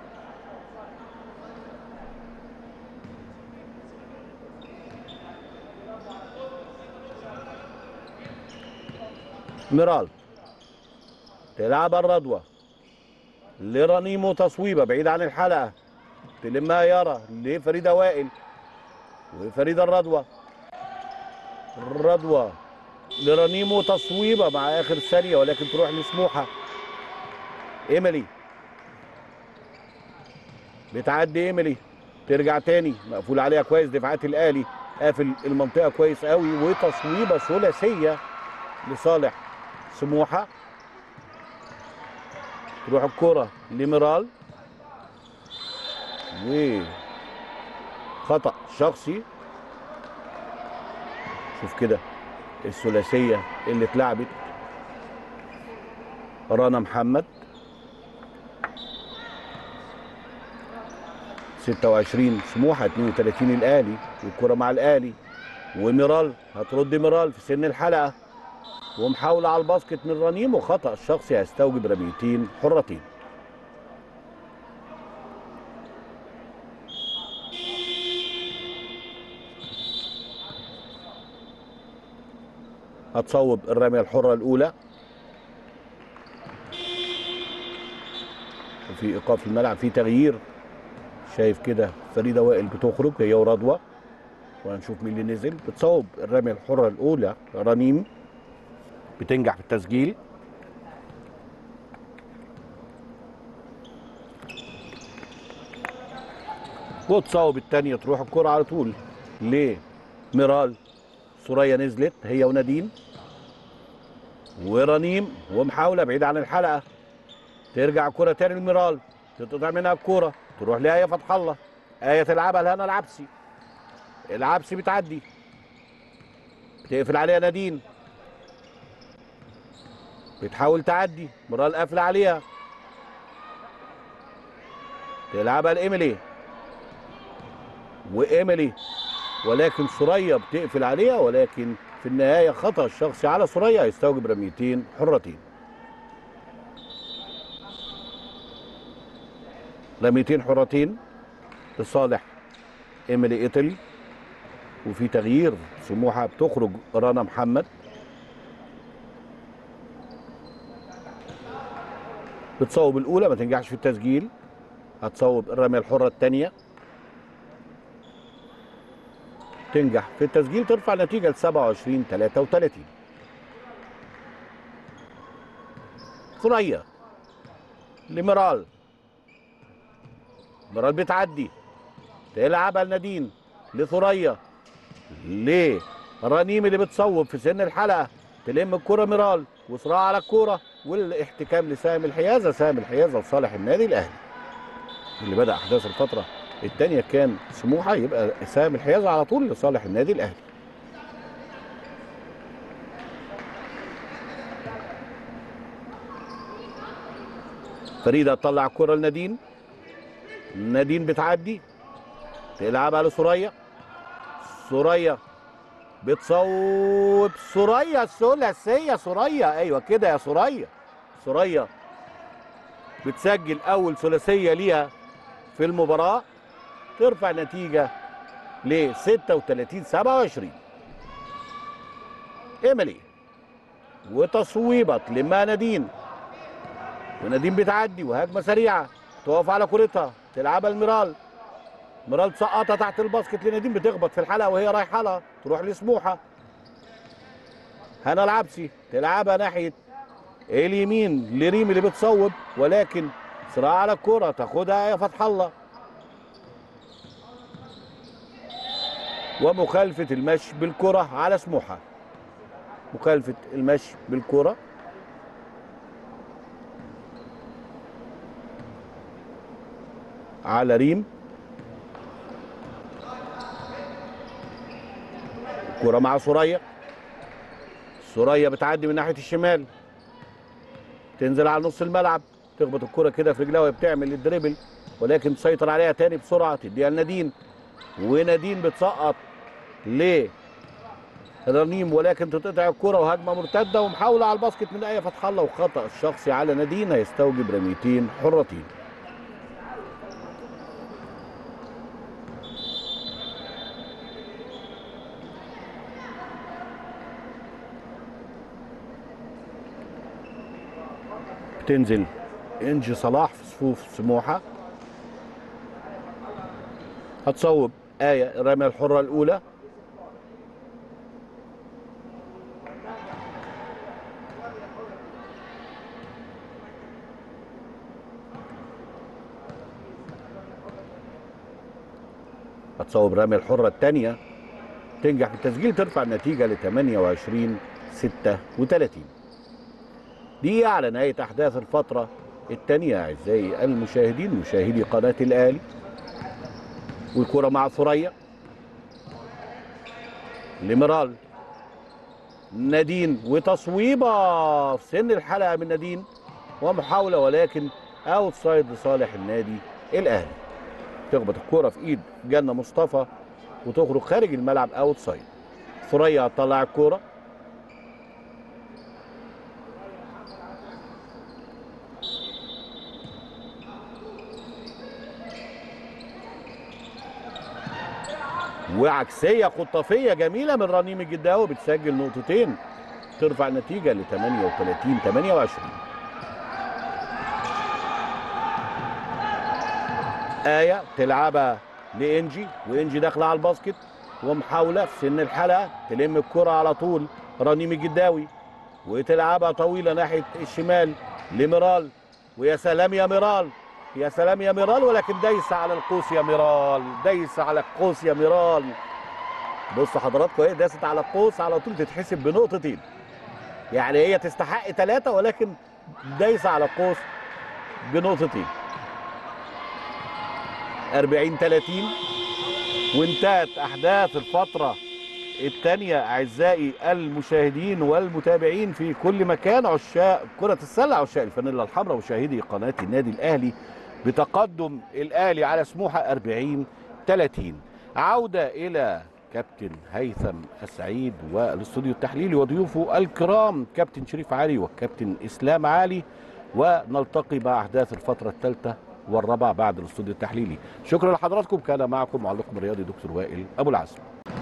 ميرال تلعب الرضوى لرنيمو، تصويبه بعيد عن الحلقه تلمها يارا لفريده وائل وفريده الرضوى لرنيمو، تصويبه مع اخر ثانيه ولكن تروح لسموحه. ايميلي بتعدي، ايميلي ترجع تاني مقفول عليها كويس، دفاعات الاهلي قافل المنطقه كويس قوي، وتصويبه ثلاثيه لصالح سموحه. تروح الكره لميرال وخطأ شخصي. شوف كده الثلاثيه اللي اتلعبت، رنا محمد 26 سموحه 32 الاهلي، والكره مع الاهلي وميرال هترد ميرال في سن الحلقه، ومحاوله على الباسكت من رنيم، وخطأ شخصي هيستوجب رميتين حرتين. هتصوب الرميه الحره الاولى، وفي ايقاف الملعب، في تغيير. شايف كده فريده وائل بتخرج هي ورضوى، وهنشوف مين اللي نزل. بتصوب الرميه الحره الاولى رنيم، بتنجح في التسجيل. وتصوب الثانيه، تروح الكره على طول لميرال. سوريا نزلت هي ونادين ورنيم، ومحاوله بعيد عن الحلقه، ترجع كره تاني لميرال، تتقطع منها الكره تروح لآية فتح الله. آية تلعبها لهنا العبسي بتعدي، بتقفل عليها نادين، بتحاول تعدي، ميرال قافله عليها، تلعبها لإيميلي وإيميلي، ولكن سوريا بتقفل عليها، ولكن في النهايه خطأ شخصي على سوريا هيستوجب رميتين حرتين. رميتين حرتين لصالح ايميلي ايطالي. وفي تغيير، سموحه بتخرج رنا محمد، بتصوب الاولى ما تنجحش في التسجيل، هتصوب الرميه الحره الثانيه تنجح في التسجيل، ترفع النتيجه ل 27-33. ثريا لميرال، ميرال بتعدي، تلعبها لنادين، لثريا، لرنيم اللي بتصوب في سن الحلقه، تلم الكره ميرال وصراع على الكره، والاحتكام لسام الحيازه، سام الحيازه لصالح النادي الاهلي اللي بدا احداث الفتره الثانيه كان سموحه، يبقى سام الحيازه على طول لصالح النادي الاهلي. فريده تطلع الكره لنادين، نادين بتعدي، تلعبها لسوريا، سوريا بتصوب سوريا الثلاثيه. سوريا ايوه كده يا سوريا. سوريا بتسجل اول ثلاثيه ليها في المباراه، ترفع نتيجه ل 36-27. ايميلي وتصويبه لما نادين، ونادين بتعدي وهجمه سريعه تقف على كورتها تلعبها لميرال. ميرال تسقطها تحت الباسكت لنادين، بتخبط في الحلقه وهي رايحه لها، تروح لسموحه. هنا العبسي تلعبها ناحيه اليمين لريم اللي بتصوب، ولكن صراع على الكوره تاخدها يا فتح الله. ومخالفه المشي بالكره على سموحه. مخالفه المشي بالكره على ريم. كرة مع سوريا. سوريا بتعدي من ناحية الشمال، تنزل على نص الملعب، تخبط الكرة كده في رجلها وهي بتعمل الدريبل، ولكن تسيطر عليها تاني بسرعة، تديها لنادين، ونادين بتسقط لرنيم، ولكن تتقطع الكرة وهجمة مرتدة ومحاولة على الباسكت من آية فتح الله، وخطأ الشخصي على نادين هيستوجب رميتين حرتين. تنزل انجي صلاح في صفوف سموحه، هتصوب آية الرمية الحرة الأولى. هتصوب الرمية الحرة الثانية، تنجح في التسجيل، ترفع النتيجة ل 28-36. دي على نهاية أحداث الفترة الثانية أعزائي المشاهدين، مشاهدي قناة الأهلي. والكرة مع ثريا لميرال. نادين وتصويبة في سن الحلقة من نادين، ومحاولة ولكن اوت سايد لصالح النادي الأهلي. تخبط الكرة في إيد جنة مصطفى وتخرج خارج الملعب اوت سايد. ثريا هتطلع الكرة، وعكسيه خطافيه جميله من رنيم الجداوي، بتسجل نقطتين، ترفع النتيجه ل 38-28. آية تلعبها لإنجي، وإنجي داخله على الباسكت ومحاوله في سن الحلقه تلم الكره على طول رنيم الجداوي، وتلعبها طويله ناحيه الشمال لميرال. ويا سلام يا ميرال، يا سلام يا ميرال، ولكن دايسه على القوس يا ميرال، دايسه على القوس يا ميرال. بصوا حضراتكم ايه، داست على القوس على طول، تتحسب بنقطتين. يعني هي تستحق 3 ولكن دايسه على القوس بنقطتين. 40-30 وانتهت احداث الفتره الثانيه اعزائي المشاهدين والمتابعين في كل مكان، عشاق كره السله، عشاق الفانيلا الحمراء، مشاهدي قناه النادي الاهلي، بتقدم الاهلي على سموحه 40-30. عوده الى كابتن هيثم السعيد والاستوديو التحليلي وضيوفه الكرام كابتن شريف علي والكابتن اسلام علي، ونلتقي مع احداث الفتره الثالثه والرابعه بعد الاستوديو التحليلي. شكرا لحضراتكم، كان معكم معلقكم الرياضي دكتور وائل ابو العزم.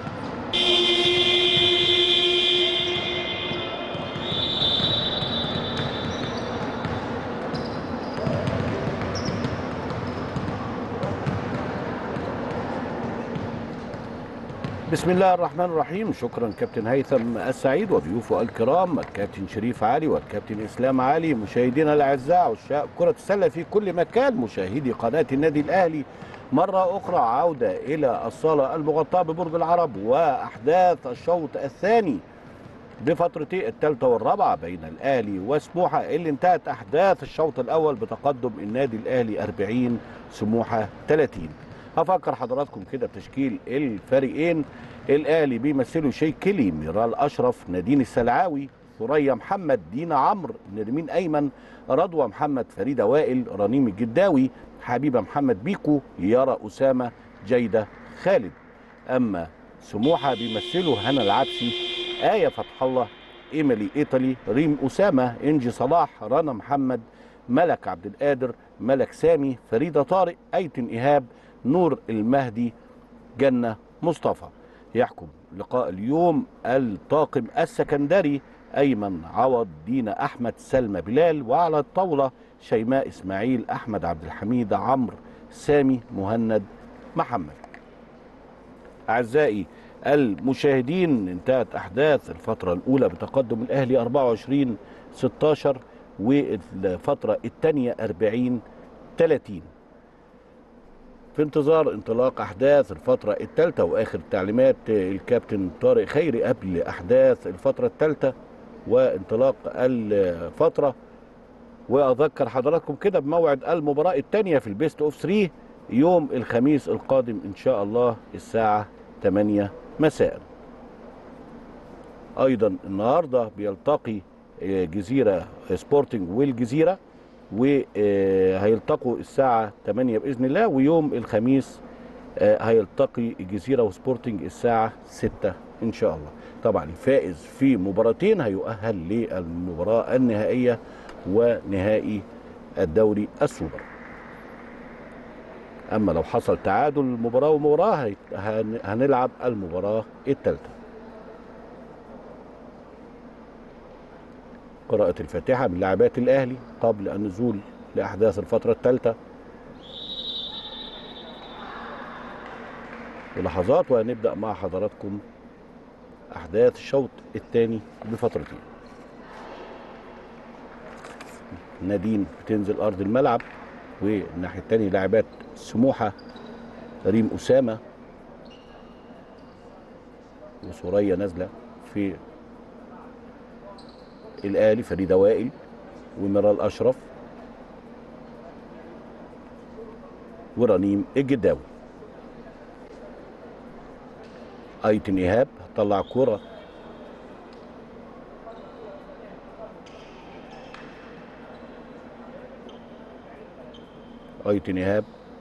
بسم الله الرحمن الرحيم. شكرا كابتن هيثم السعيد وضيوفه الكرام الكابتن شريف علي والكابتن اسلام علي. مشاهدينا الاعزاء عشاق كرة السلة في كل مكان، مشاهدي قناة النادي الاهلي، مرة اخرى عودة الى الصالة المغطاة ببرج العرب واحداث الشوط الثاني بفترتي الثالثة والرابعة بين الاهلي وسموحة، اللي انتهت احداث الشوط الاول بتقدم النادي الاهلي 40 سموحة 30. هفكر حضراتكم كده بتشكيل الفريقين. الاهلي بيمثلوا شيكلي، ميرال اشرف، نادين السلعاوي، ثريا محمد، دينا عمرو، نرمين ايمن، رضوى محمد، فريده وائل، رنيم الجداوي، حبيبه محمد بيكو، يارا اسامه، جيده خالد. اما سموحه بيمثلوا هنا العبسي، آية فتح الله، إيميلي إيطالي، ريم أسامة، إنجي صلاح، رنا محمد، ملك عبد القادر، ملك سامي، فريدة طارق، أيتن إيهاب، نور المهدي، جنة مصطفى. يحكم لقاء اليوم الطاقم السكندري أيمن عوض، دينا أحمد، سلمى بلال، وعلى الطاولة شيماء إسماعيل، أحمد عبد الحميد، عمرو سامي، مهند محمد. أعزائي المشاهدين، انتهت أحداث الفترة الأولى بتقدم الأهلي 24-16 والفترة الثانية 40-30. في انتظار انطلاق أحداث الفترة الثالثة وآخر تعليمات الكابتن طارق خيري قبل أحداث الفترة الثالثة وانطلاق الفترة. وأذكر حضراتكم كده بموعد المباراة الثانية في البيست أوف 3 يوم الخميس القادم إن شاء الله الساعة 8 مساء. أيضا النهاردة بيلتقي جزيرة سبورتنج والجزيرة، وهيلتقوا الساعة 8 بإذن الله. ويوم الخميس هيلتقي الجزيرة وسبورتنج الساعة 6 إن شاء الله. طبعا الفائز في مباراتين هيؤهل للمباراة النهائية ونهائي الدوري السوبر. أما لو حصل تعادل مباراة ومباراة هنلعب المباراة الثالثة. قراءة الفاتحة من لاعبات الأهلي قبل النزول لأحداث الفترة الثالثة. ولحظات وهنبدأ مع حضراتكم أحداث الشوط الثاني بفترتين. نادين بتنزل أرض الملعب، والناحية الثانية لاعبات سموحة ريم أسامة وسوريا نازلة في الأهلي، فريدة وائل وميرال أشرف ورنيم الجداوي. أيتن إيهاب هتطلع كرة أيتن إيهاب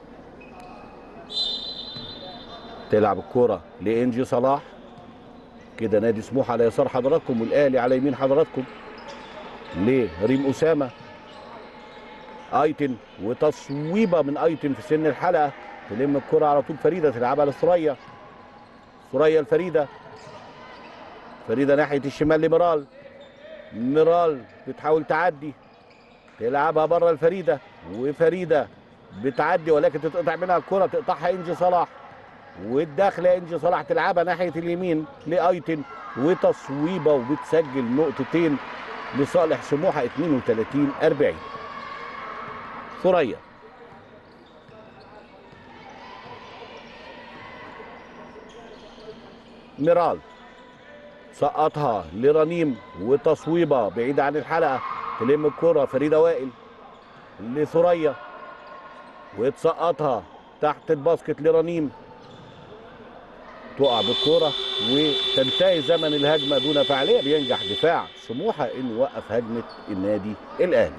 تلعب الكرة لإنجي صلاح. كده نادي سموحة على يسار حضراتكم والأهلي على يمين حضراتكم. لريم أسامة، أيتن وتصويبة من أيتن في سن الحلقة، تلم الكرة على طول فريدة تلعبها لثريا. ثريا الفريدة، فريدة ناحية الشمال لميرال. ميرال بتحاول تعدي، تلعبها بره الفريدة، وفريدة بتعدي ولكن تتقطع منها الكرة، تقطعها إنجي صلاح، والداخلة إنجي صلاح تلعبها ناحية اليمين لأيتن، وتصويبة وبتسجل نقطتين لصالح سموحة 32-40. ثريا ميرال سقطها لرنيم، وتصويبة بعيدة عن الحلقة، تلم الكرة فريدة وائل لثريا وتسقطها تحت الباسكت لرنيم، تقع بالكرة وتنتهي زمن الهجمة دون فعالية. بينجح دفاع سموحة انه يوقف هجمة النادي الأهلي.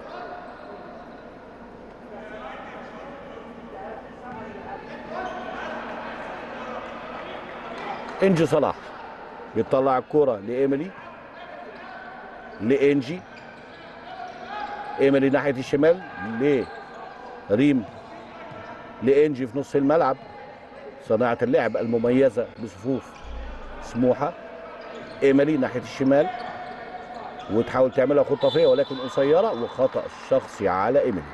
إنجي صلاح بيطلع الكرة لإيميلي، لإنجي، إيميلي ناحية الشمال لريم، لإنجي في نص الملعب، صناعة اللعب المميزة بصفوف سموحة. إيميلي ناحية الشمال وتحاول تعملها خطافية ولكن قصيرة، وخطأ الشخصي على إيميلي.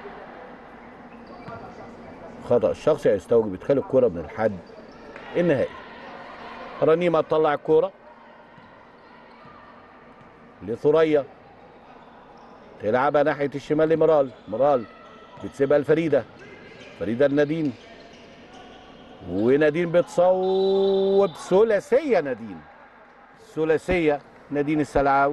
خطأ الشخصي هيستوجب إدخال الكرة من الحد النهائي. رنيمة تطلع الكرة لثريا، تلعبها ناحية الشمال لميرال، ميرال بتسيبها لفريدة، فريدة لنادين، ونادين بتصوب ثلاثية. نادين ثلاثية، نادين السلعاوي.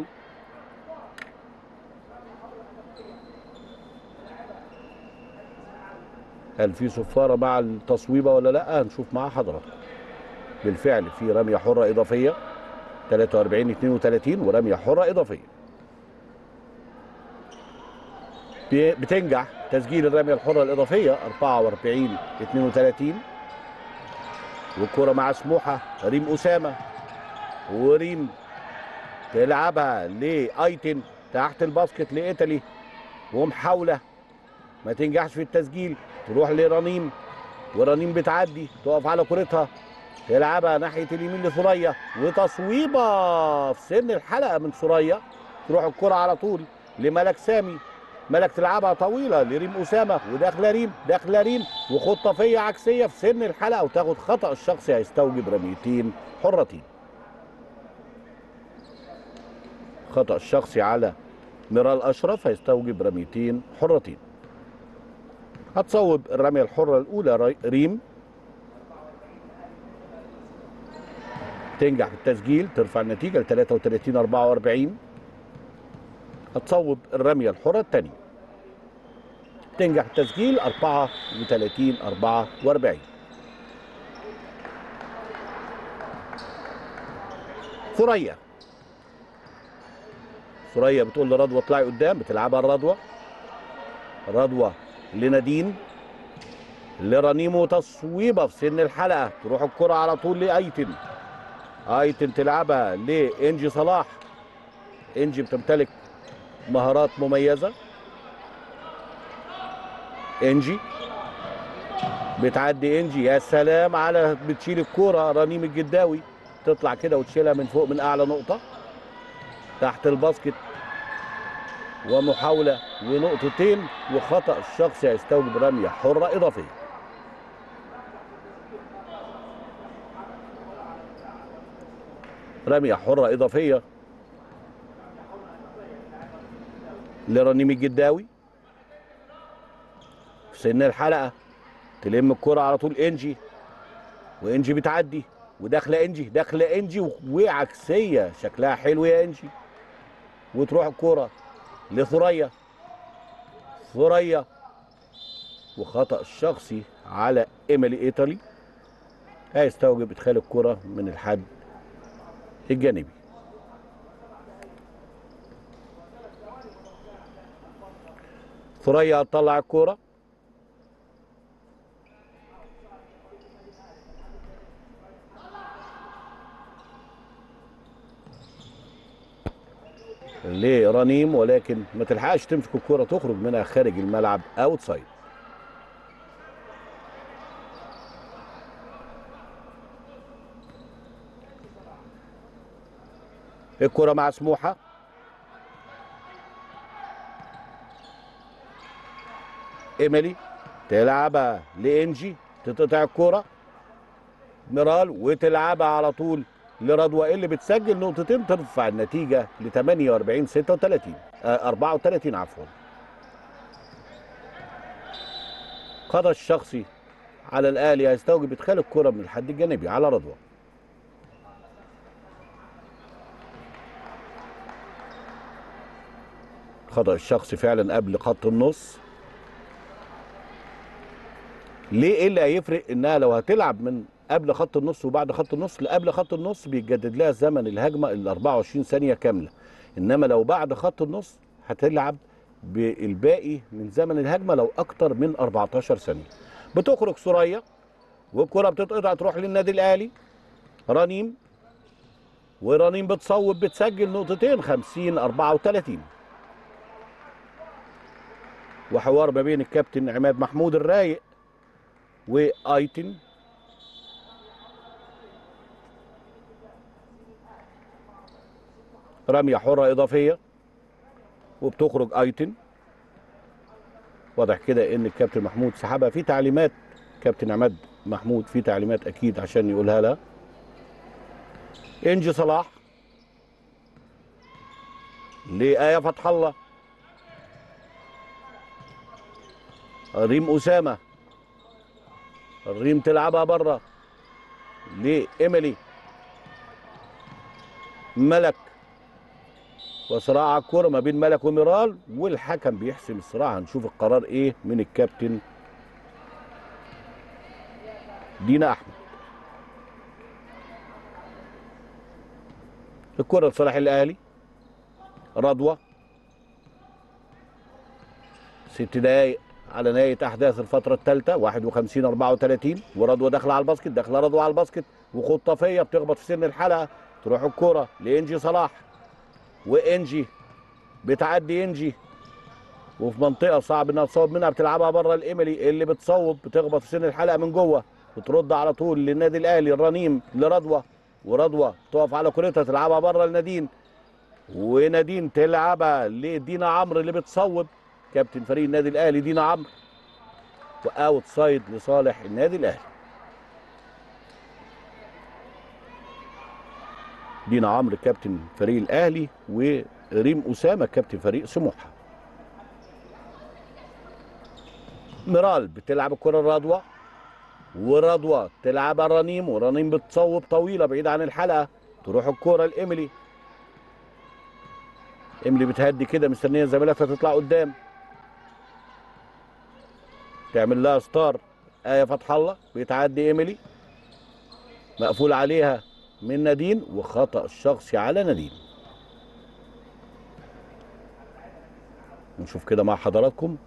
هل في صفارة مع التصويبة ولا لا؟ هنشوف مع حضراتكم. بالفعل في رمية حرة إضافية 43-32 ورمية حرة إضافية. بتنجح تسجيل الرمية الحرة الإضافية 44-32. والكرة مع سموحة. ريم أسامة، وريم تلعبها لأيتن تحت الباسكت لإيطالي، ومحاولة ما تنجحش في التسجيل. تروح لرنيم، ورنيم بتعدي تقف على كرتها، تلعبها ناحية اليمين لثريا، وتصويبة في سن الحلقة من ثريا. تروح الكرة على طول لملك سامي، ملك تلعبها طويلة لريم أسامة، وداخلة ريم، داخلة ريم، وخطافية عكسية في سن الحلقة، وتاخد خطأ الشخصي هيستوجب رميتين حرتين. خطأ الشخصي على ميرال أشرف هيستوجب رميتين حرتين. هتصوب الرمية الحرة الأولى ريم، تنجح في التسجيل، ترفع النتيجة ل 33-44. هتصوب الرمية الحرة الثانية، تنجح في التسجيل 34-44. ثريا بتقول لرضوى اطلعي قدام، بتلعبها الرضوى، رضوى لنادين، لرنيم، تصويبه في سن الحلقه. تروح الكره على طول لايتن، ايتن تلعبها لانجي صلاح. انجي بتمتلك مهارات مميزه، انجي بتعدي، انجي يا سلام على بتشيل الكوره رنيم الجداوي، تطلع كده وتشيلها من فوق من اعلى نقطه تحت الباسكت، ومحاوله ونقطتين، وخطا الشخصي هيستوجب رميه حره اضافيه. رميه حره اضافيه لرنيم الجداوي في سن الحلقه. تلم الكرة على طول انجي، وانجي بتعدي، وداخله انجي، داخله انجي، وعكسيه شكلها حلو يا انجي، وتروح الكرة لثريا، ثريا، وخطأ الشخصي على ايميلي ايطالي هيستوجب ادخال الكرة من الحد الجانبي. ثريا هتطلع الكرة، لرنيم، ولكن ما تلحقش تمسك الكرة، تخرج منها خارج الملعب اوتسايد. الكرة مع سموحة، ايميلي تلعبها لانجي، تقطع الكرة ميرال، وتلعبها على طول لرضوى اللي بتسجل نقطتين، ترفع النتيجة ل 34 عفوا. خطأ الشخصي على الأهلي هيستوجب إدخال الكرة من الحد الجانبي على رضوى. خطأ الشخصي فعلا قبل خط النص. ليه؟ ايه اللي هيفرق انها لو هتلعب من قبل خط النص وبعد خط النص؟ اللي قبل خط النص بيتجدد لها زمن الهجمه ال 24 ثانيه كامله، انما لو بعد خط النص هتلعب بالباقي من زمن الهجمه لو اكتر من 14 ثانيه. بتخرج ثريا، والكره بتتقطع تروح للنادي الاهلي. رنيم، ورنيم بتصوب، بتسجل نقطتين 50-34. وحوار ما بين الكابتن عماد محمود الرايق وايتن. رميه حره اضافيه، وبتخرج ايتن. واضح كده ان الكابتن محمود سحبها في تعليمات، كابتن عماد محمود في تعليمات اكيد عشان يقولها لها. انجي صلاح لآية فتح الله، ريم أسامة، الريم تلعبها بره لإيميلي، ملك، وصراع على الكوره ما بين ملك وميرال، والحكم بيحسم الصراع. هنشوف القرار ايه من الكابتن دينا احمد. الكوره لصالح الاهلي. رضوى 6 دقايق على نهايه احداث الفتره الثالثه. 51-34 ورضوى داخله على الباسكت، داخله رضوى على الباسكت وخطافيه بتخبط في سن الحلقه، تروح الكوره لانجي صلاح، وانجي بتعدي انجي وفي منطقه صعب انها تصوب منها، بتلعبها بره الايميلي اللي بتصوب، بتخبط في سن الحلقه من جوه، بترد على طول للنادي الاهلي الرنيم لرضوى، ورضوى تقف على كورتها تلعبها بره لنادين، ونادين تلعبها لدينا عمرو اللي بتصوب، كابتن فريق النادي الاهلي دينا عمرو، واوت سايد لصالح النادي الاهلي. دينا عمرو كابتن فريق الاهلي، وريم اسامه كابتن فريق سموحه. ميرال بتلعب الكره الرضوى، ورضوى تلعبها رنيم، ورنيم بتصوب طويله بعيد عن الحلقه، تروح الكوره لايميلي، ايميلي بتهدي كده مستنيه زميلتها تطلع قدام، تعمل لها ستار آية فتح الله، بيتعدي ايميلي مقفول عليها من نادين، وخطأ الشخصي على نادين. نشوف كده مع حضراتكم،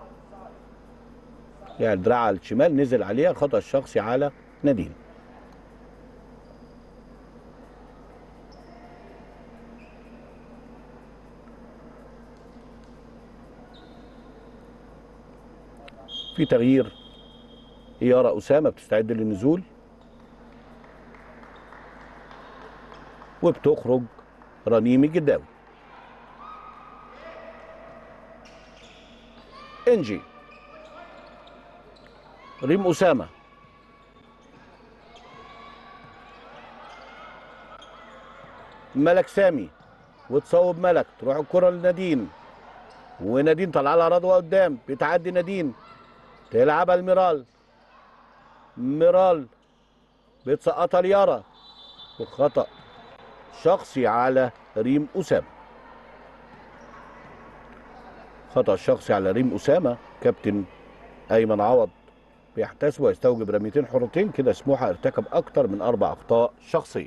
يعني دراعها الشمال نزل عليها، خطأ الشخصي على نادين. في تغيير، يارا أسامة بتستعد للنزول، وبتخرج رنيم الجداوي. انجي، ريم أسامة، ملك سامي، وتصوب ملك، تروح الكرة لنادين، ونادين طلع لها رضوى قدام، بتعدي نادين تلعبها لميرال، ميرال بتسقطها ليارا، وخطأ شخصي على ريم أسامة. خطأ شخصي على ريم أسامة، كابتن أيمن عوض بيحتسب ويستوجب رميتين حرتين، كده سموحة ارتكب أكتر من 4 أخطاء شخصية.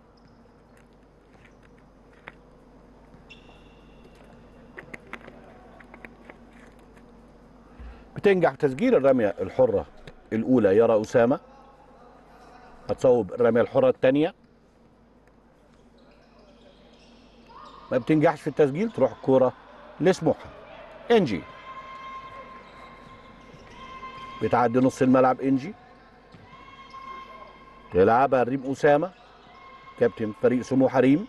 بتنجح تسجيل الرمية الحرة الأولى يارا أسامة، هتصوب الرمية الحرة الثانية، ما بتنجحش في التسجيل، تروح الكورة لسموحة. انجي بتعدي نص الملعب، انجي تلعبها ريم أسامة كابتن فريق سموحة ريم،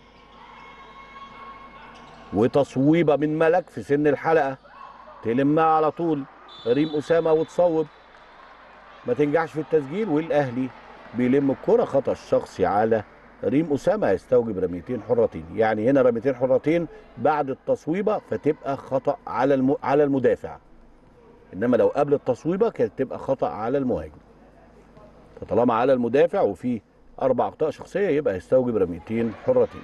وتصويبة من ملك في سن الحلقة، تلمها على طول ريم أسامة وتصوب، ما تنجحش في التسجيل، والأهلي بيلم الكرة. خطأ الشخصي على ريم أسامة يستوجب رميتين حرتين، يعني هنا رميتين حرتين بعد التصويبة فتبقى خطأ على المدافع، إنما لو قبل التصويبة كانت تبقى خطأ على المهاجم. فطالما على المدافع وفي 4 أخطاء شخصية يبقى يستوجب رميتين حرتين.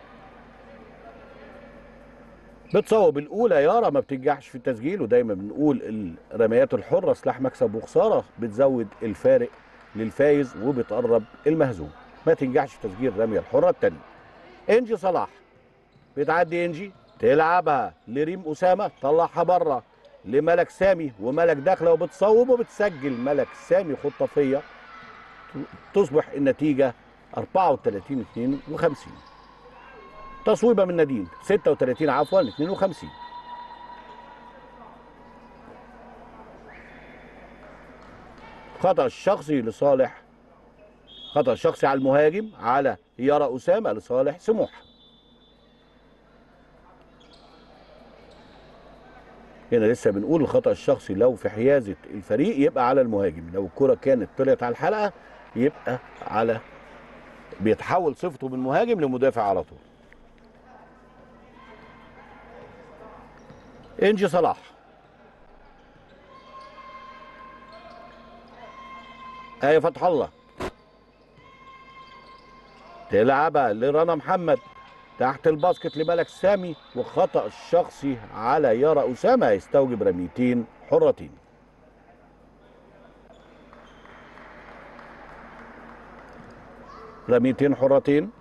بتصوب الأولى يارا، ما بتنجحش في التسجيل، ودايما بنقول الرميات الحرة سلاح مكسب وخسارة، بتزود الفارق للفايز وبتقرب المهزوم. ما تنجحش في تسجيل الرمية الحرة الثانية. انجي صلاح بتعدي، انجي تلعبها لريم أسامة، طلعها بره لملك سامي، وملك داخله وبتصوب وبتسجل ملك سامي خطافية، تصبح النتيجة 34-52. تصويبة من نادين 36 عفوا 52. خطأ الشخصي لصالح، خطأ شخصي على المهاجم على يارا أسامة لصالح سموحة. هنا لسه بنقول الخطأ الشخصي لو في حيازة الفريق يبقى على المهاجم، لو الكرة كانت طلعت على الحلقة يبقى على، بيتحول صفته من مهاجم لمدافع على طول. انجي صلاح آية فتح الله تلعبها لرنا محمد تحت الباسكت لملك سامي، وخطأ الشخصي على يارا أسامة يستوجب رميتين حرتين. رميتين حرتين.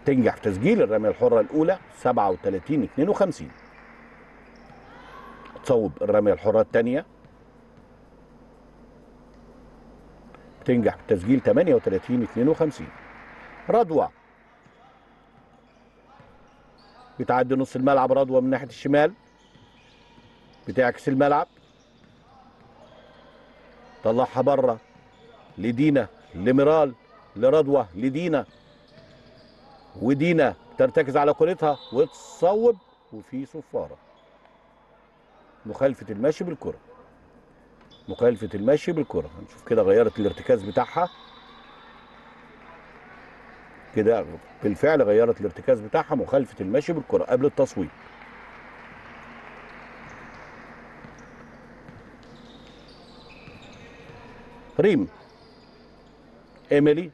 تنجح في تسجيل الرميه الحره الاولى 37-52. تصوب الرميه الحره الثانيه، تنجح في تسجيل 38-52. رضوى بتعدي نص الملعب، رضوى من ناحيه الشمال بتعكس الملعب، طلعها بره لدينا، لميرال، لرضوى، لدينا، ودينا ترتكز على كورتها وتصوب، وفي صفاره مخالفه المشي بالكره. مخالفه المشي بالكره. هنشوف كده غيرت الارتكاز بتاعها كده، بالفعل غيرت الارتكاز بتاعها، مخالفه المشي بالكره قبل التصويب. ريم ايميلي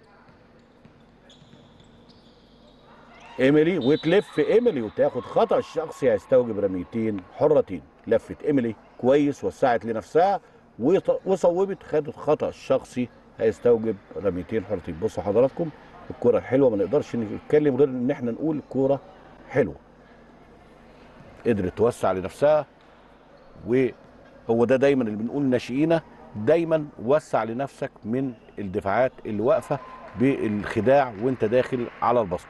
وتلف ايميلي وتاخد خطأ الشخصي هيستوجب رميتين حرتين. لفت ايميلي كويس، وسعت لنفسها وصوبت، خدت خطأ الشخصي هيستوجب رميتين حرتين. بصوا حضراتكم الكرة الحلوة، ما نقدرش نتكلم غير ان احنا نقول الكرة حلوة. قدرت توسع لنفسها، وهو ده دايما اللي بنقول لناشئينا، دايما وسع لنفسك من الدفاعات اللي واقفة بالخداع وانت داخل على الباسكت.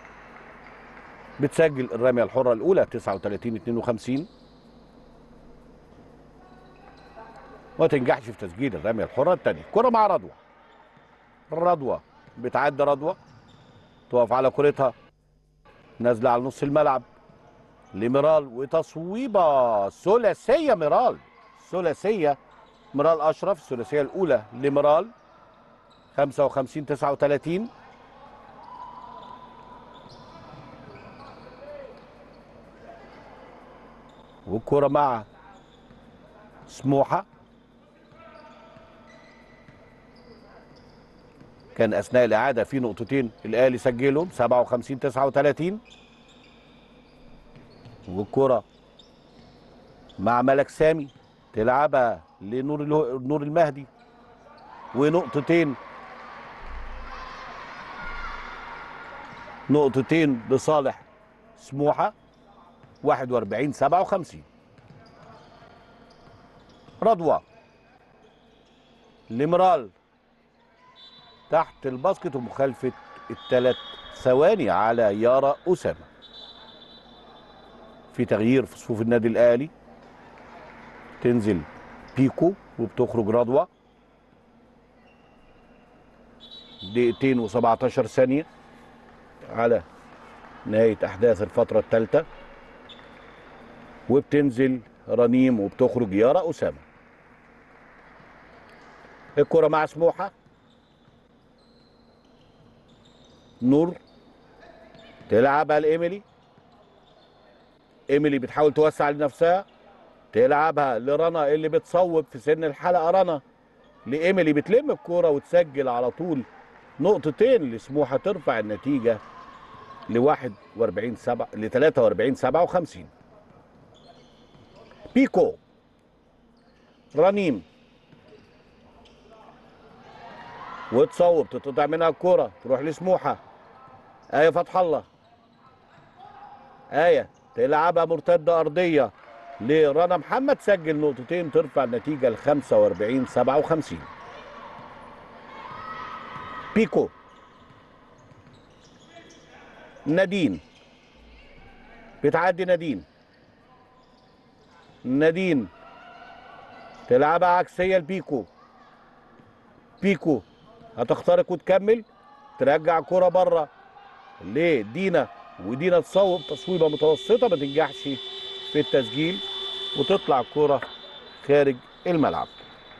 بتسجل الرمية الحرة الأولى 39-52، وما تنجحش في تسجيل الرمية الحرة الثانية. كرة مع رضوى، رضوى بتعدي، رضوى تقف على كرتها، نازلة على نص الملعب لميرال، وتصويبة ثلاثية ميرال، ثلاثية ميرال أشرف، الثلاثية الأولى لميرال 55-39. والكرة مع سموحة، كان اثناء الاعاده في نقطتين الاهلي سجلهم 57-39. والكره مع ملك سامي تلعبها نور المهدي، ونقطتين لصالح سموحه 41-57. رضوى لمرال تحت الباسكت، ومخالفه الثلاث ثواني على يارا اسامه. في تغيير في صفوف النادي الاهلي، تنزل بيكو وبتخرج رضوى. 2:17 ثانيه على نهايه احداث الفتره الثالثه، وبتنزل رنيم وبتخرج يارا اسامه. الكره مع سموحه، نور تلعبها لايميلي، ايميلي بتحاول توسع لنفسها، تلعبها لرنا اللي بتصوب في سن الحلقه. رنا لايميلي بتلم الكوره وتسجل على طول نقطتين لسموحه، ترفع النتيجه ل 43-57. بيكو، رنيم وتصوب، تتقطع منها الكوره تروح لسموحه. آية فتح الله، آية تلعبها مرتده ارضيه لرنا محمد، تسجل نقطتين ترفع النتيجه ل 45-57. بيكو، نادين بتعدي، نادين تلعبها عكسيه لبيكو، بيكو هتخترق وتكمل، ترجع كرة بره لدينا، ودينا تصوب تصويبه متوسطه ما تنجحش في التسجيل، وتطلع الكرة خارج الملعب.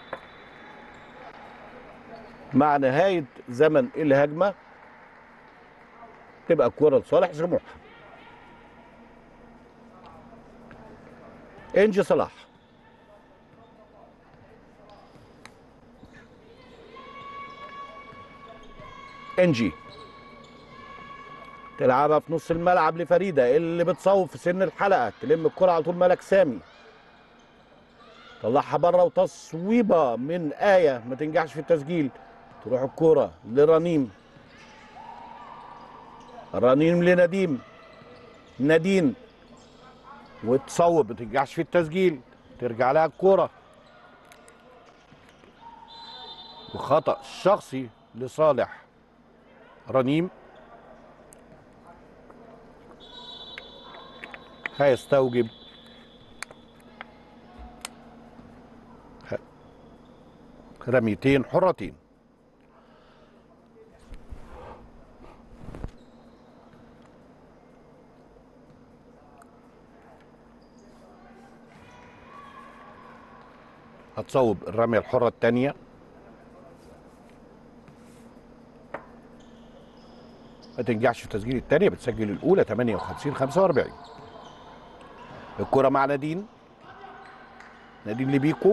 مع نهايه زمن الهجمه تبقى الكرة لصالح سموحه. انجي صلاح، انجي تلعبها في نص الملعب لفريده اللي بتصوب في سن الحلقه، تلم الكرة على طول ملك سامي، طلعها بره، وتصويبه من آية ما تنجحش في التسجيل، تروح الكرة لرنيم، رنيم لنديم، نادين، وتصوب ما تنجحش في التسجيل، ترجع لها الكوره وخطأ شخصي لصالح رنيم. هيستوجب رميتين حرتين. هتصوب الرمية الحرة الثانية، ما تنجحش في تسجيل الثانية، بتسجل الأولى 58-45. الكرة مع نادين، نادين لبيكو،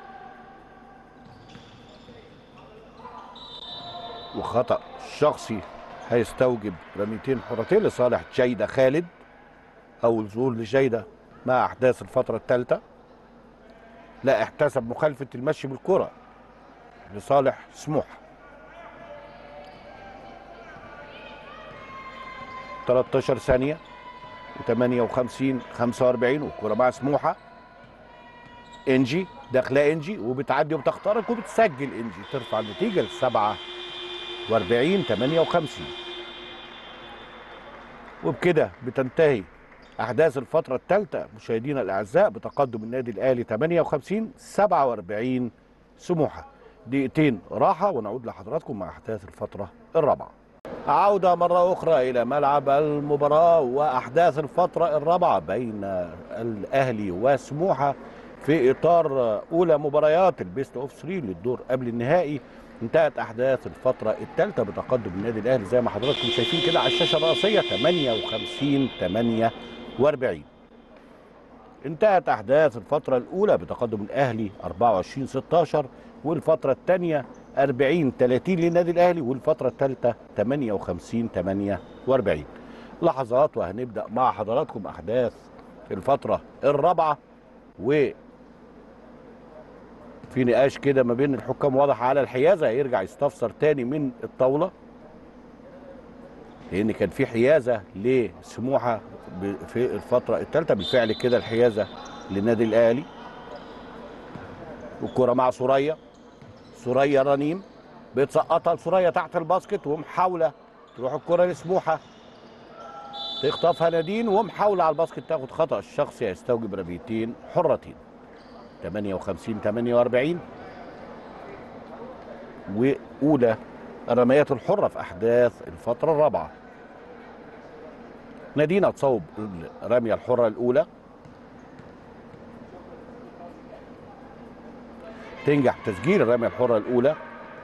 وخطأ شخصي هيستوجب رميتين حرتين لصالح جيدة خالد. أول ظهور لجيدة مع أحداث الفترة الثالثة. لا، احتسب مخالفة المشي بالكرة لصالح سموحة. 13 ثانية و58-45، والكرة مع سموحة. انجي داخله، انجي وبتعدي وبتخترق وبتسجل انجي، ترفع النتيجة ل 47-58. وبكده بتنتهي أحداث الفترة الثالثة مشاهدينا الأعزاء بتقدم النادي الأهلي 58-47 سموحة. دقيقتين راحة ونعود لحضراتكم مع أحداث الفترة الرابعة. عودة مرة أخرى إلى ملعب المباراة وأحداث الفترة الرابعة بين الأهلي وسموحة في إطار أولى مباريات البيست أوف 3 للدور قبل النهائي. انتهت أحداث الفترة الثالثة بتقدم النادي الأهلي زي ما حضراتكم شايفين كده على الشاشة الرئيسية 58-48. انتهت أحداث الفترة الأولى بتقدم الأهلي 24-16، والفترة الثانية 40-30 للنادي الأهلي، والفترة الثالثة 58-48. لحظات وهنبدأ مع حضراتكم أحداث الفترة الرابعة. وفي نقاش كده ما بين الحكام واضح على الحيازة، هيرجع يستفسر تاني من الطاولة لأن كان في حيازة لسموحة في الفترة الثالثة. بالفعل كده الحيازة للنادي الأهلي. والكرة مع سوريا، سوريا رنيم بتسقطها لسوريا تحت الباسكت، ومحاولة تروح الكرة لسموحة، تخطفها نادين، ومحاولة على الباسكت تاخد خطأ الشخصي هيستوجب رميتين حرتين. 58-48. وأولى الرميات الحرة في أحداث الفترة الرابعة. نادين هتصوب الرمية الحرة الأولى، تنجح تسجيل الرمية الحرة الأولى.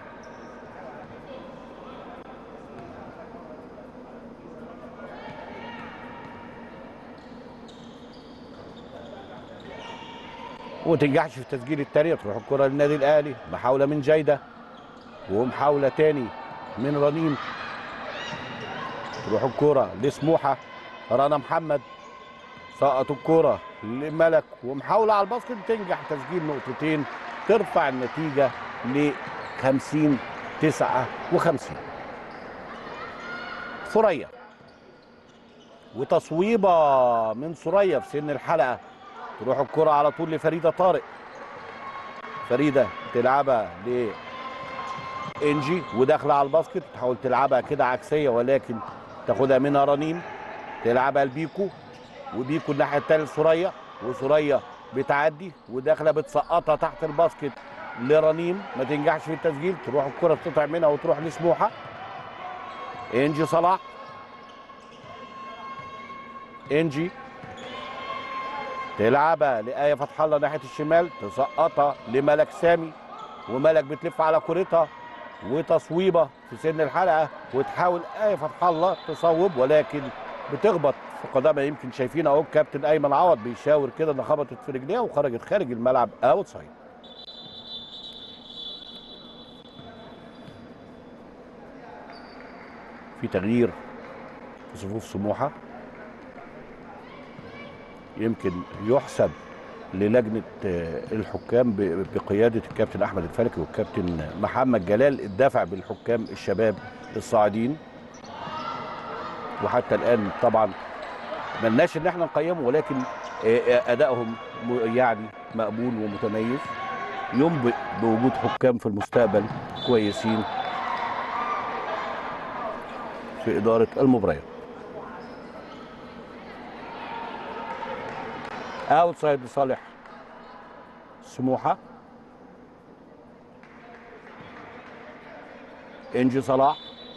وتنجحش في التسجيل الثانية، تروح الكرة للنادي الأهلي. محاولة من جيدة ومحاولة تاني من رنيم، تروح الكرة لسموحة. رنا محمد سقط الكرة لملك، ومحاولة على الباسكت، تنجح تسجيل نقطتين، ترفع النتيجة ل 50-59. ثريا، وتصويبة من ثريا في سن الحلقة، تروح الكرة على طول لفريدة طارق. فريدة تلعبها لإنجي وداخلة على الباسكت، تحاول تلعبها كده عكسية ولكن تاخدها منها رنيم، تلعبها لبيكو، وبيكو الناحية التانية لثريا، وثريا بتعدي وداخلة بتسقطها تحت الباسكت لرنيم، ما تنجحش في التسجيل، تروح الكرة تقطع منها وتروح لسموحة. إنجي صلاح، إنجي تلعبها لآية فتح الله ناحية الشمال، تسقطها لملك سامي، وملك بتلف على كورتها، وتصويبة في سن الحلقة، وتحاول آية فتح الله تصوب ولكن بتخبط في قدمها. يمكن شايفين اهو الكابتن أيمن عوض بيشاور كده انها خبطت في رجليها وخرجت خارج الملعب اوت سايد. في تغيير في صفوف سموحة، يمكن يحسب للجنة الحكام بقيادة الكابتن أحمد الفلكي والكابتن محمد جلال الدفع بالحكام الشباب الصاعدين. وحتى الان طبعا ملناش ان احنا نقيمه، ولكن ادائهم يعني مقبول ومتميز، ينبئ بوجود حكام في المستقبل كويسين في اداره المباريات. اوتسايد لصالح سموحه. انجي صلاح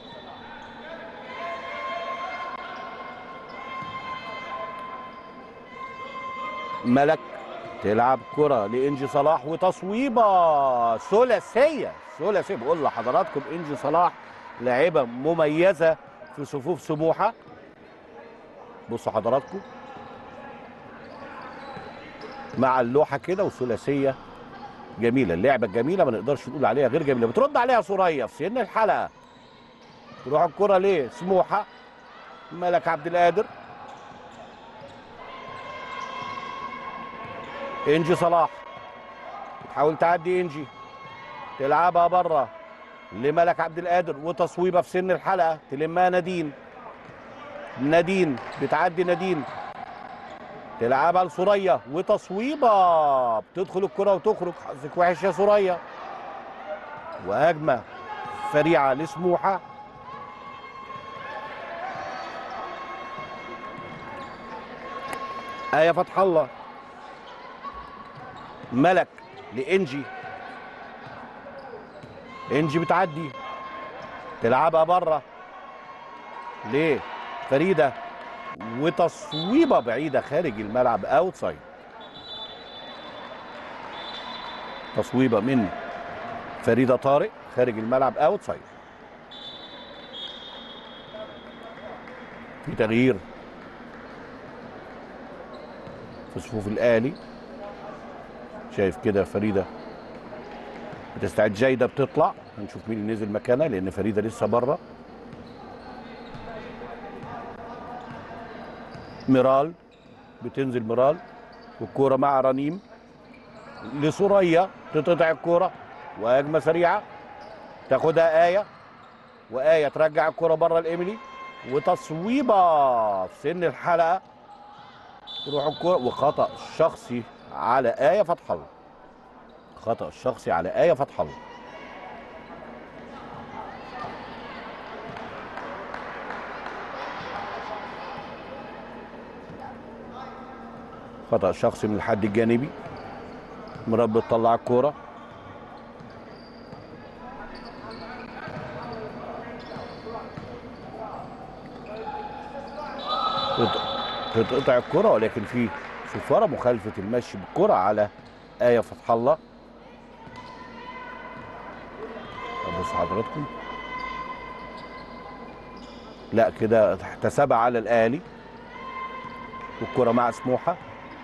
ملك تلعب كرة لإنجي صلاح وتصويبة ثلاثية ثلاثية. بقول لحضراتكم إنجي صلاح لاعبة مميزة في صفوف سموحة. بصوا حضراتكم مع اللوحة كده وثلاثية جميلة. اللعبة الجميلة ما نقدرش نقول عليها غير جميلة. بترد عليها سوريا في سن الحلقة. تروح الكرة ليه سموحة. ملك عبد القادر. انجي صلاح تحاول تعدي انجي، تلعبها بره لملك عبد القادر وتصويبه في سن الحلقه تلمها نادين. نادين بتعدي نادين، تلعبها لسوريا وتصويبه بتدخل الكره وتخرج. حظك وحش يا سوريا. وهجمه سريعه لسموحه. آية فتح الله. ملك لإنجي. إنجي بتعدي، تلعبها بره ليه فريدة وتصويبة بعيدة خارج الملعب اوتسايد. تصويبة من فريدة طارق خارج الملعب اوتسايد. في تغيير في صفوف الأهلي. شايف كده فريدة بتستعد. جايدة بتطلع. هنشوف مين اللي نزل مكانها لأن فريدة لسه بره. ميرال بتنزل. ميرال والكورة مع رنيم لسوريا. تقطع الكورة وهجمة سريعة تاخدها آية، وآية ترجع الكورة بره لإيميلي وتصويبة في سن الحلقة. تروح الكورة وخطأ شخصي على آية فتح الله. خطأ شخصي على آية فتح الله. خطأ شخصي من الحد الجانبي. مراد بتطلع الكورة. تتقطع الكرة ولكن في صفارة مخالفة المشي بالكرة على آية فتح الله. بصوا حضراتكم. لا كده احتسبها على الأهلي. والكرة مع سموحة.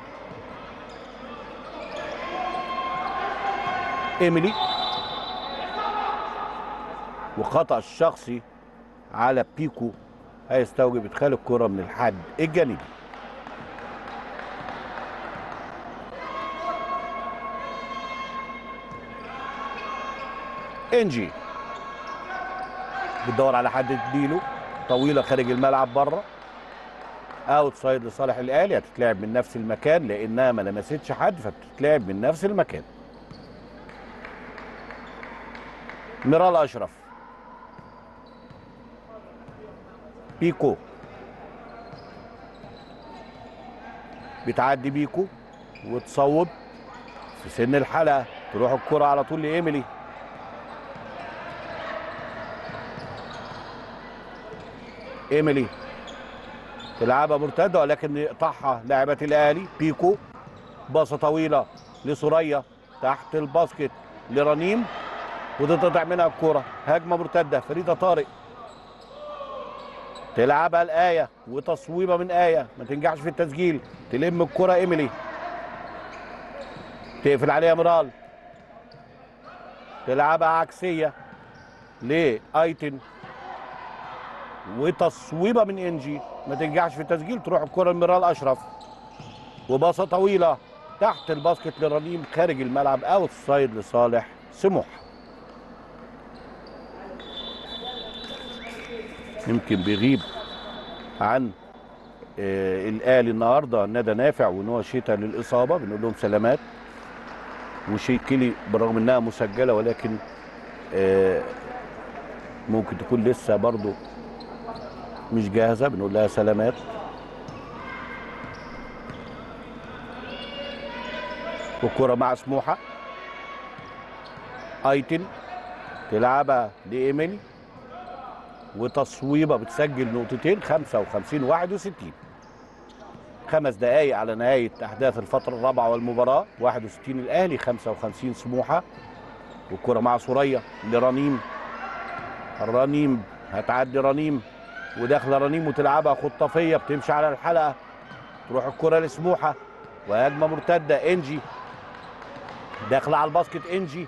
إيميلي وخطأ الشخصي على بيكو هيستوجب ادخال الكرة من الحد الجانبي. انجي بتدور على حد تديله. طويله خارج الملعب بره. اوت سايد لصالح الاهلي. هتتلعب من نفس المكان لانها ما لمستش حد فبتتلعب من نفس المكان. ميرال اشرف. بيكو بتعدي بيكو وتصوب في سن الحلقه. تروح الكرة على طول لإيميلي. إيميلي تلعبها مرتده ولكن يقطعها لاعبة الاهلي. بيكو باصه طويله لسوريا تحت الباسكت لرنيم وتتقطع منها الكرة. هجمه مرتده فريده طارق تلعبها الآية وتصويبه من آية ما تنجحش في التسجيل. تلم الكرة إيميلي تقفل عليها ميرال. تلعبها عكسيه لايتن وتصويبه من انجي ما تنجحش في التسجيل. تروح الكره لميرال اشرف وباصه طويله تحت الباسكت لرنيم خارج الملعب اوت سايد لصالح سموحه. يمكن بيغيب عن الاهلي النهارده ندى نافع ونوى شيتا للاصابه، بنقول لهم سلامات. وشيكلي بالرغم انها مسجله ولكن ممكن تكون لسه برضو مش جاهزه، بنقول لها سلامات. والكره مع سموحه، ايتن تلعبها لايميلي وتصويبه بتسجل نقطتين. 55-61، 5 دقائق على نهايه احداث الفتره الرابعه والمباراه. 61 الاهلي 55 سموحه. والكره مع سوريا لرنيم، رنيم هتعدي رنيم وداخله رنيم وتلعبها خطافيه بتمشي على الحلقه، تروح الكره لسموحه وهجمه مرتده. انجي داخله على الباسكت، انجي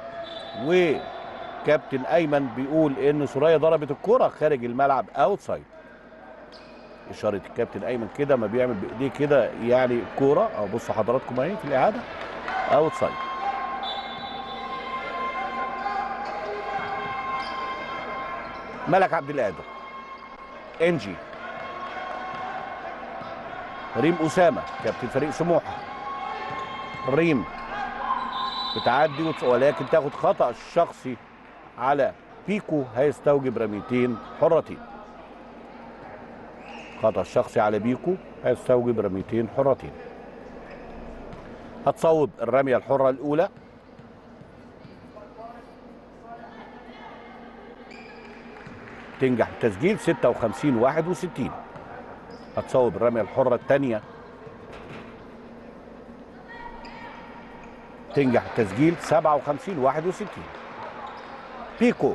وكابتن ايمن بيقول ان سوريا ضربت الكره خارج الملعب اوتسايد. اشاره الكابتن ايمن كده ما بيعمل بايديه كده يعني الكوره، او بصوا حضراتكم اهي في الاعاده اوتسايد. ملك عبد القادر، انجي، ريم اسامه كابتن فريق سموحه. ريم بتعدي ولكن تاخد خطا شخصي على بيكو هيستوجب رميتين حرتين. خطا الشخصي على بيكو هيستوجب رميتين حرتين. هتصوب الرميه الحره الاولى، تنجح التسجيل 56-61. هتصوب الرميه الحره الثانيه، تنجح التسجيل 57-61. بيكو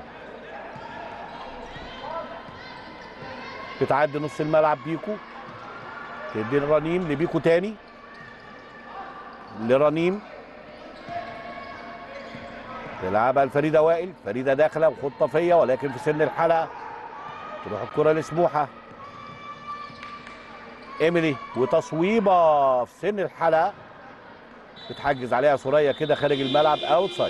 بتعدي نص الملعب، بيكو تدي لرنيم، لبيكو تاني لرنيم، تلعبها لفريده وائل. فريده داخله وخطافيه ولكن في سن الحلقه، تروح الكره لسموحه. ايميلي وتصويبه في سن الحلقه بتحجز عليها سوريا كده خارج الملعب اوتسايد.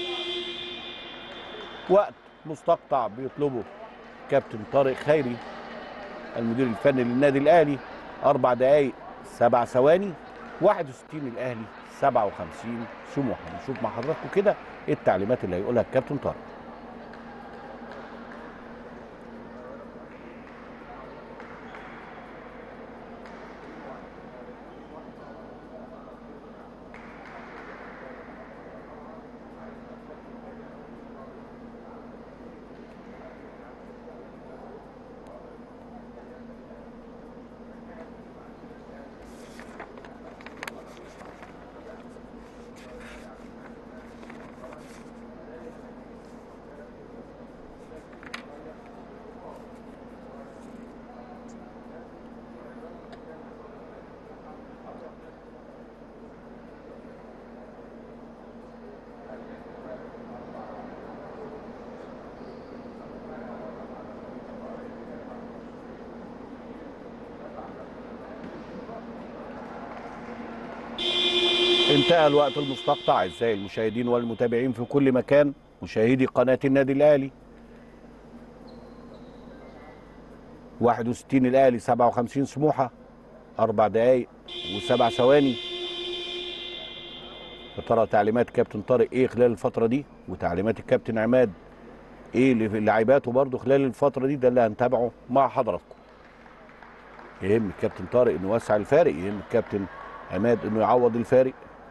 وقت مستقطع بيطلبه كابتن طارق خيري المدير الفني للنادي الاهلي، 4 دقائق 7 ثواني. 61 الاهلي 57 سموحه. نشوف مع حضراتكم كده ايه التعليمات اللي هيقولها الكابتن طارق. انتهى الوقت المستقطع اعزائي المشاهدين والمتابعين في كل مكان، مشاهدي قناه النادي الاهلي. 61 الاهلي 57 سموحه. 4 دقائق و7 ثواني. يا ترى تعليمات كابتن طارق ايه خلال الفتره دي، وتعليمات الكابتن عماد ايه للاعباته برضه خلال الفتره دي؟ ده اللي هنتابعه مع حضراتكم. يهم الكابتن طارق انه يوسع الفارق، يهم الكابتن عماد انه يعوض الفارق،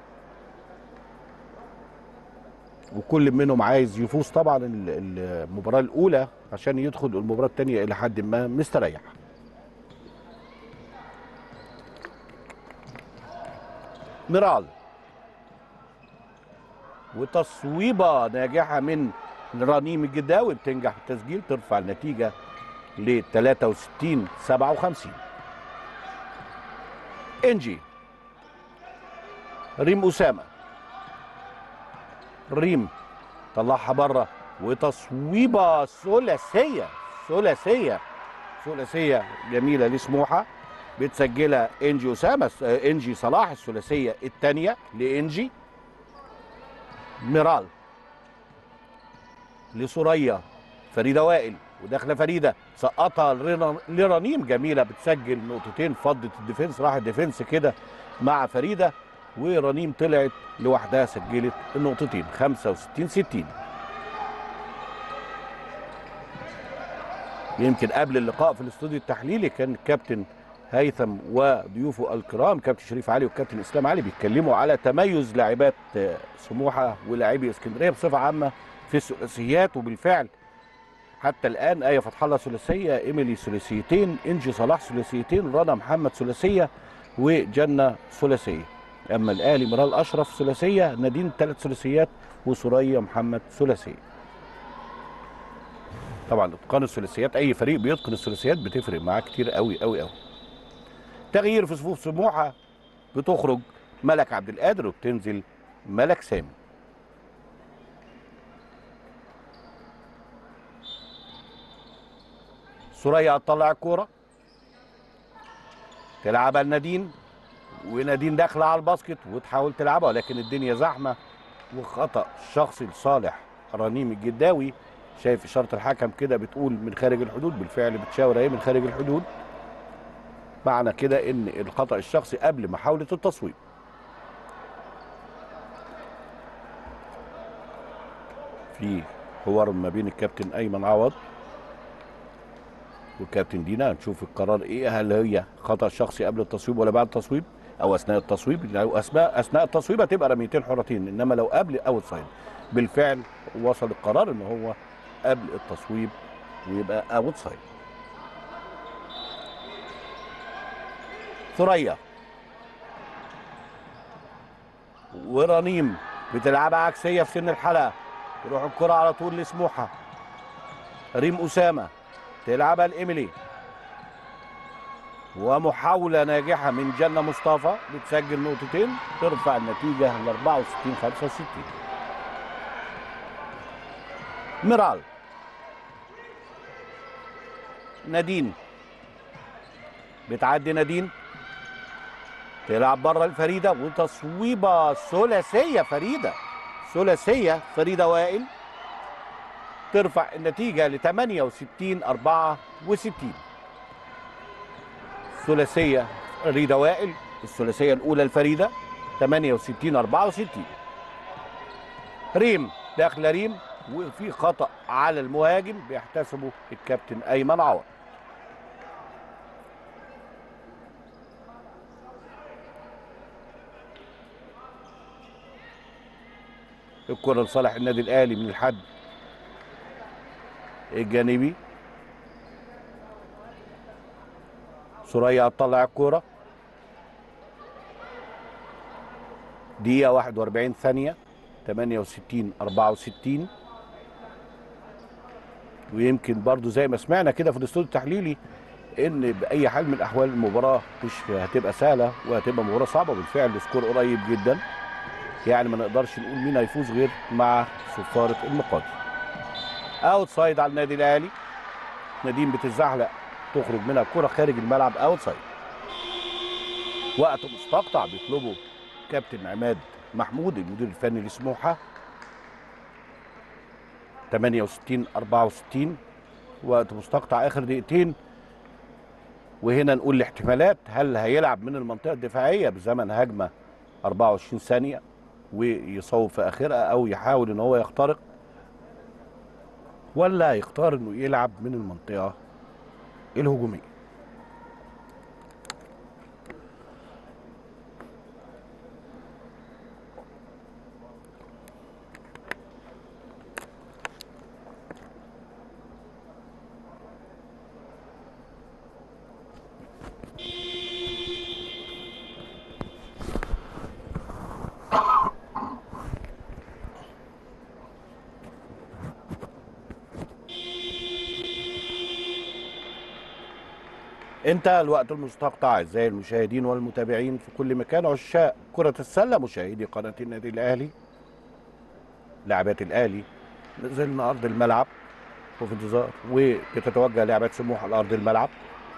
وكل منهم عايز يفوز طبعا المباراه الاولى عشان يدخل المباراه الثانيه الى حد ما مستريح. ميرال وتصويبه ناجحه من رنيم الجداوي بتنجح في التسجيل، ترفع النتيجه ل 63-57. انجي، ريم اسامه، ريم طلعها بره وتصويبه ثلاثيه جميله لسموحه بتسجلها انجي اسامه، انجي صلاح، الثلاثيه الثانيه لانجي. ميرال لسوريا، فريده وائل وداخله فريده سقطها لرنيم، جميله بتسجل نقطتين، فضت الديفنس، راح الديفنس كده مع فريده، ورنيم طلعت لوحدها سجلت النقطتين 65-60. يمكن قبل اللقاء في الاستوديو التحليلي كان الكابتن هيثم وضيوفه الكرام كابتن شريف علي والكابتن اسلام علي بيتكلموا على تميز لاعبات سموحه ولاعبي اسكندريه بصفه عامه في الثلاثيات، وبالفعل حتى الان ايه فتح الله ثلاثيه، ايميلي ثلاثيتين، انجي صلاح ثلاثيتين، رنا محمد ثلاثيه، وجنه ثلاثيه. اما الاهلي مرال اشرف ثلاثيه، نادين 3 ثلاثيات، وسوريا محمد ثلاثيه. طبعا اتقان الثلاثيات، اي فريق بيتقن الثلاثيات بتفرق معاه كتير قوي قوي قوي. تغيير في صفوف سموحه، بتخرج ملك عبد القادر وبتنزل ملك سامي. سوريا هتطلع الكوره تلعبها لنادين، ونادين داخله على الباسكت وتحاول تلعبها، ولكن الدنيا زحمه وخطا شخصي لصالح رنيم الجداوي. شايف اشاره الحكم كده بتقول من خارج الحدود، بالفعل بتشاور اهي من خارج الحدود، معنى كده ان الخطا الشخصي قبل محاوله التصويب. في حوار ما بين الكابتن ايمن عوض والكابتن دينا، هنشوف القرار ايه، هل هي خطا شخصي قبل التصويب ولا بعد التصويب او اثناء التصويب. لو اثناء التصويب هتبقى رميتين حرتين، انما لو قبل اوت سايد. بالفعل وصل القرار ان هو قبل التصويب ويبقى اوت سايد. ثريا ورنيم بتلعبها عكسيه في سن الحلقه، تروح الكره على طول لسموحه. ريم اسامه تلعبها لايميلي، ومحاوله ناجحه من جنه مصطفى بتسجل نقطتين، ترفع النتيجه ل 64-65. ميرال نادين بتعدي، نادين تلعب بره الفريده، وتصويبه ثلاثيه فريده، ثلاثيه فريده وائل، ترفع النتيجه ل 68-64. ثلاثيه فريده وائل، الثلاثيه الاولى الفريده 68-64. ريم داخله، ريم وفي خطا على المهاجم بيحتسبه الكابتن ايمن عوض. الكره لصالح النادي الاهلي من الحد الجانبي. سوريا هتطلع الكوره، دقيقة 41 ثانية، 68-64. ويمكن برضو زي ما سمعنا كده في الاستوديو التحليلي ان باي حال من الاحوال المباراة مش هتبقى سهلة وهتبقى مباراة صعبة. بالفعل السكور قريب جدا، يعني ما نقدرش نقول مين هيفوز غير مع صفارة المقاضي. اوت سايد على النادي الاهلي، نادين بتتزحلق تخرج منها الكرة خارج الملعب، اوت سايد. وقت مستقطع بيطلبه كابتن عماد محمود المدير الفني لسموحه. 68-64، وقت مستقطع اخر دقيقتين. وهنا نقول الاحتمالات، هل هيلعب من المنطقه الدفاعيه بزمن هجمه 24 ثانيه ويصوب في اخرها، او يحاول ان هو يخترق، ولا يختار انه يلعب من المنطقه الهجوميه. انتهى الوقت المستقطع اعزائي المشاهدين والمتابعين في كل مكان، عشاق كرة السلة، مشاهدي قناة النادي الأهلي. لاعبات الأهلي نزلنا أرض الملعب وفي انتظار، وبتتوجه لاعبات سموحة لأرض الملعب.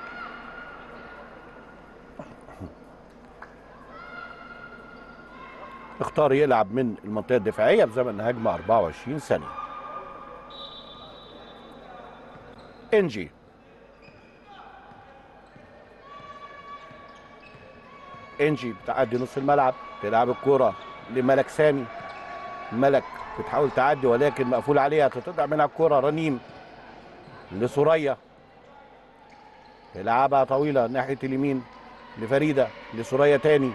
اختار يلعب من المنطقة الدفاعية بزمن هجمة 24 ثانية. انجي. انجي بتعدي نص الملعب، تلعب الكرة لملك سامي. ملك بتحاول تعدي ولكن مقفول عليها، تتقطع منها الكرة. رنيم لسوريا، تلعبها طويلة ناحية اليمين لفريدة، لسوريا تاني.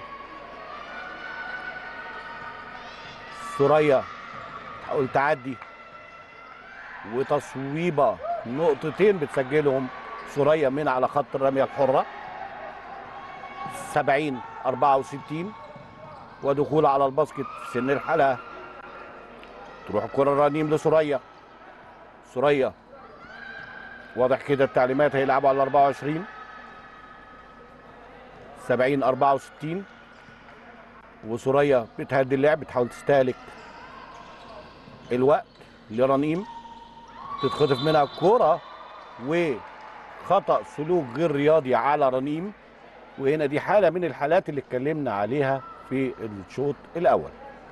سوريا تحاول تعدي وتصويبة، نقطتين بتسجلهم سوريا من على خط الرمية الحرة. 70-64 ودخول على الباسكت في سن الحلقة. تروح الكرة رنيم لسوريا. سوريا واضح كده التعليمات هيلعبوا على 24. 70-64 وسوريا بتهدي اللعب، بتحاول تستهلك الوقت لرنيم. تتخطف منها الكرة وخطأ سلوك غير رياضي على رنيم. وهنا دي حالة من الحالات اللي اتكلمنا عليها في الشوط الأول.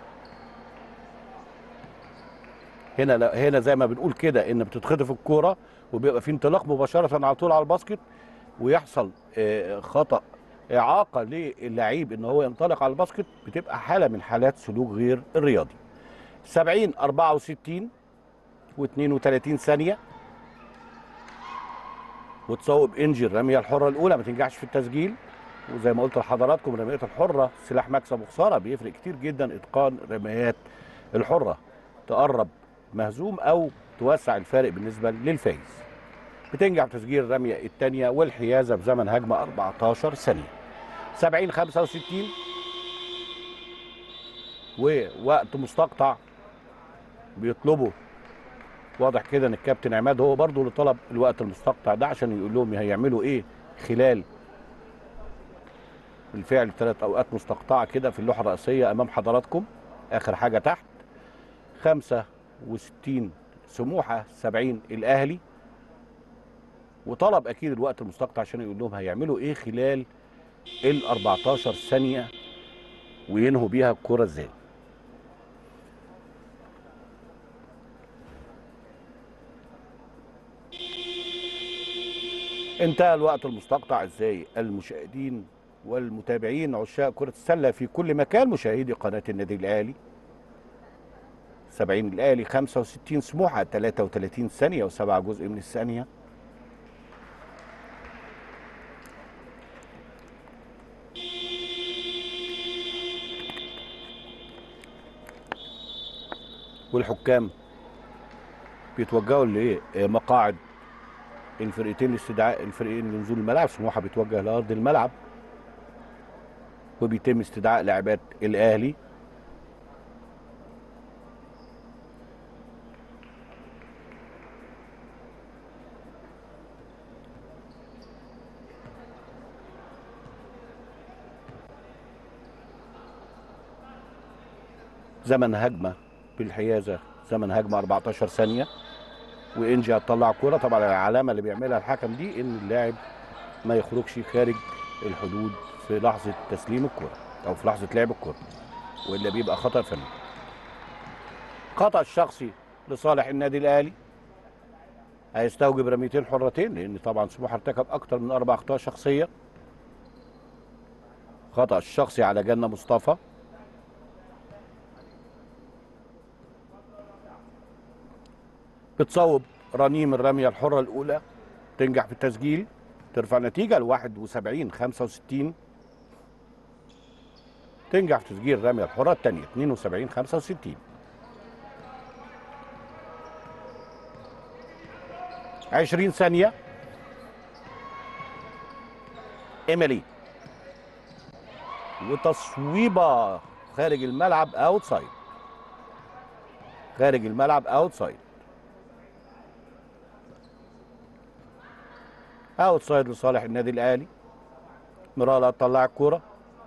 هنا زي ما بنقول كده ان بتتخطف الكرة وبيبقى في انطلاق مباشرة على طول على الباسكت، ويحصل خطأ إعاقة للعيب ان هو ينطلق على الباسكت، بتبقى حالة من حالات سلوك غير الرياضي. 70-64 و32 ثانية وتصوب انجي الرمية الحرة الأولى، ما تنجحش في التسجيل. وزي ما قلت لحضراتكم الرميات الحرة سلاح مكسب وخسارة، بيفرق كتير جدا إتقان الرميات الحرة، تقرب مهزوم أو توسع الفارق بالنسبة للفايز. بتنجح في تسجيل الرمية الثانية والحيازة بزمن هجمة 14 ثانية. 70-65 ووقت مستقطع بيطلبه. واضح كده ان الكابتن عماد هو برضو اللي طلب الوقت المستقطع ده عشان يقول لهم هيعملوا ايه خلال بالفعل 3 اوقات مستقطعه كده في اللوحه الرئيسيه امام حضراتكم. اخر حاجه تحت 65 سموحه 70 الاهلي، وطلب اكيد الوقت المستقطع عشان يقول لهم هيعملوا ايه خلال ال 14 ثانيه وينهوا بيها الكره ازاي. انتهى الوقت المستقطع. ازاي المشاهدين والمتابعين عشاق كرة السلة في كل مكان، مشاهدي قناة النادي الأهلي. 70 الأهلي 65 سموحة 33 ثانية و7 جزء من الثانية. والحكام بيتوجهوا لمقاعد الفرقتين لاستدعاء الفريقين لنزول الملعب. سموحة بيتوجه لأرض الملعب وبيتم استدعاء لاعبات الأهلي. زمن هجمة بالحيازة، زمن هجمة 14 ثانية. وانجي هتطلع كرة. طبعا العلامة اللي بيعملها الحكم دي ان اللاعب ما يخرجش خارج الحدود في لحظة تسليم الكرة او في لحظة لعب الكرة، والا بيبقى خطأ فني. خطأ الشخصي لصالح النادي الاهلي، هيستوجب رميتين حرتين لان طبعا سموحة ارتكب اكتر من 4 اخطاء شخصية. خطأ الشخصي على جنة مصطفى. بتصوب رنيم الرمية الحرة الأولى، تنجح في التسجيل، ترفع نتيجة ل 71-65. تنجح في تسجيل الرمية الحرة الثانية 72-65. 20 ثانية. إيميلي وتصويبة خارج الملعب أوتسايد. خارج الملعب أوتسايد. اوتسايد لصالح النادي الاهلي. مراله تطلع الكوره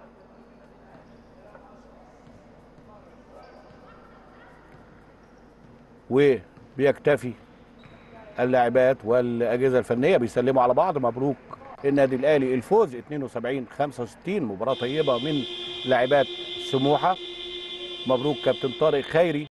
وبيكتفي اللاعبات والاجهزه الفنيه بيسلموا على بعض. مبروك النادي الاهلي الفوز 72-65. مباراه طيبه من لاعبات سموحه. مبروك كابتن طارق خيري.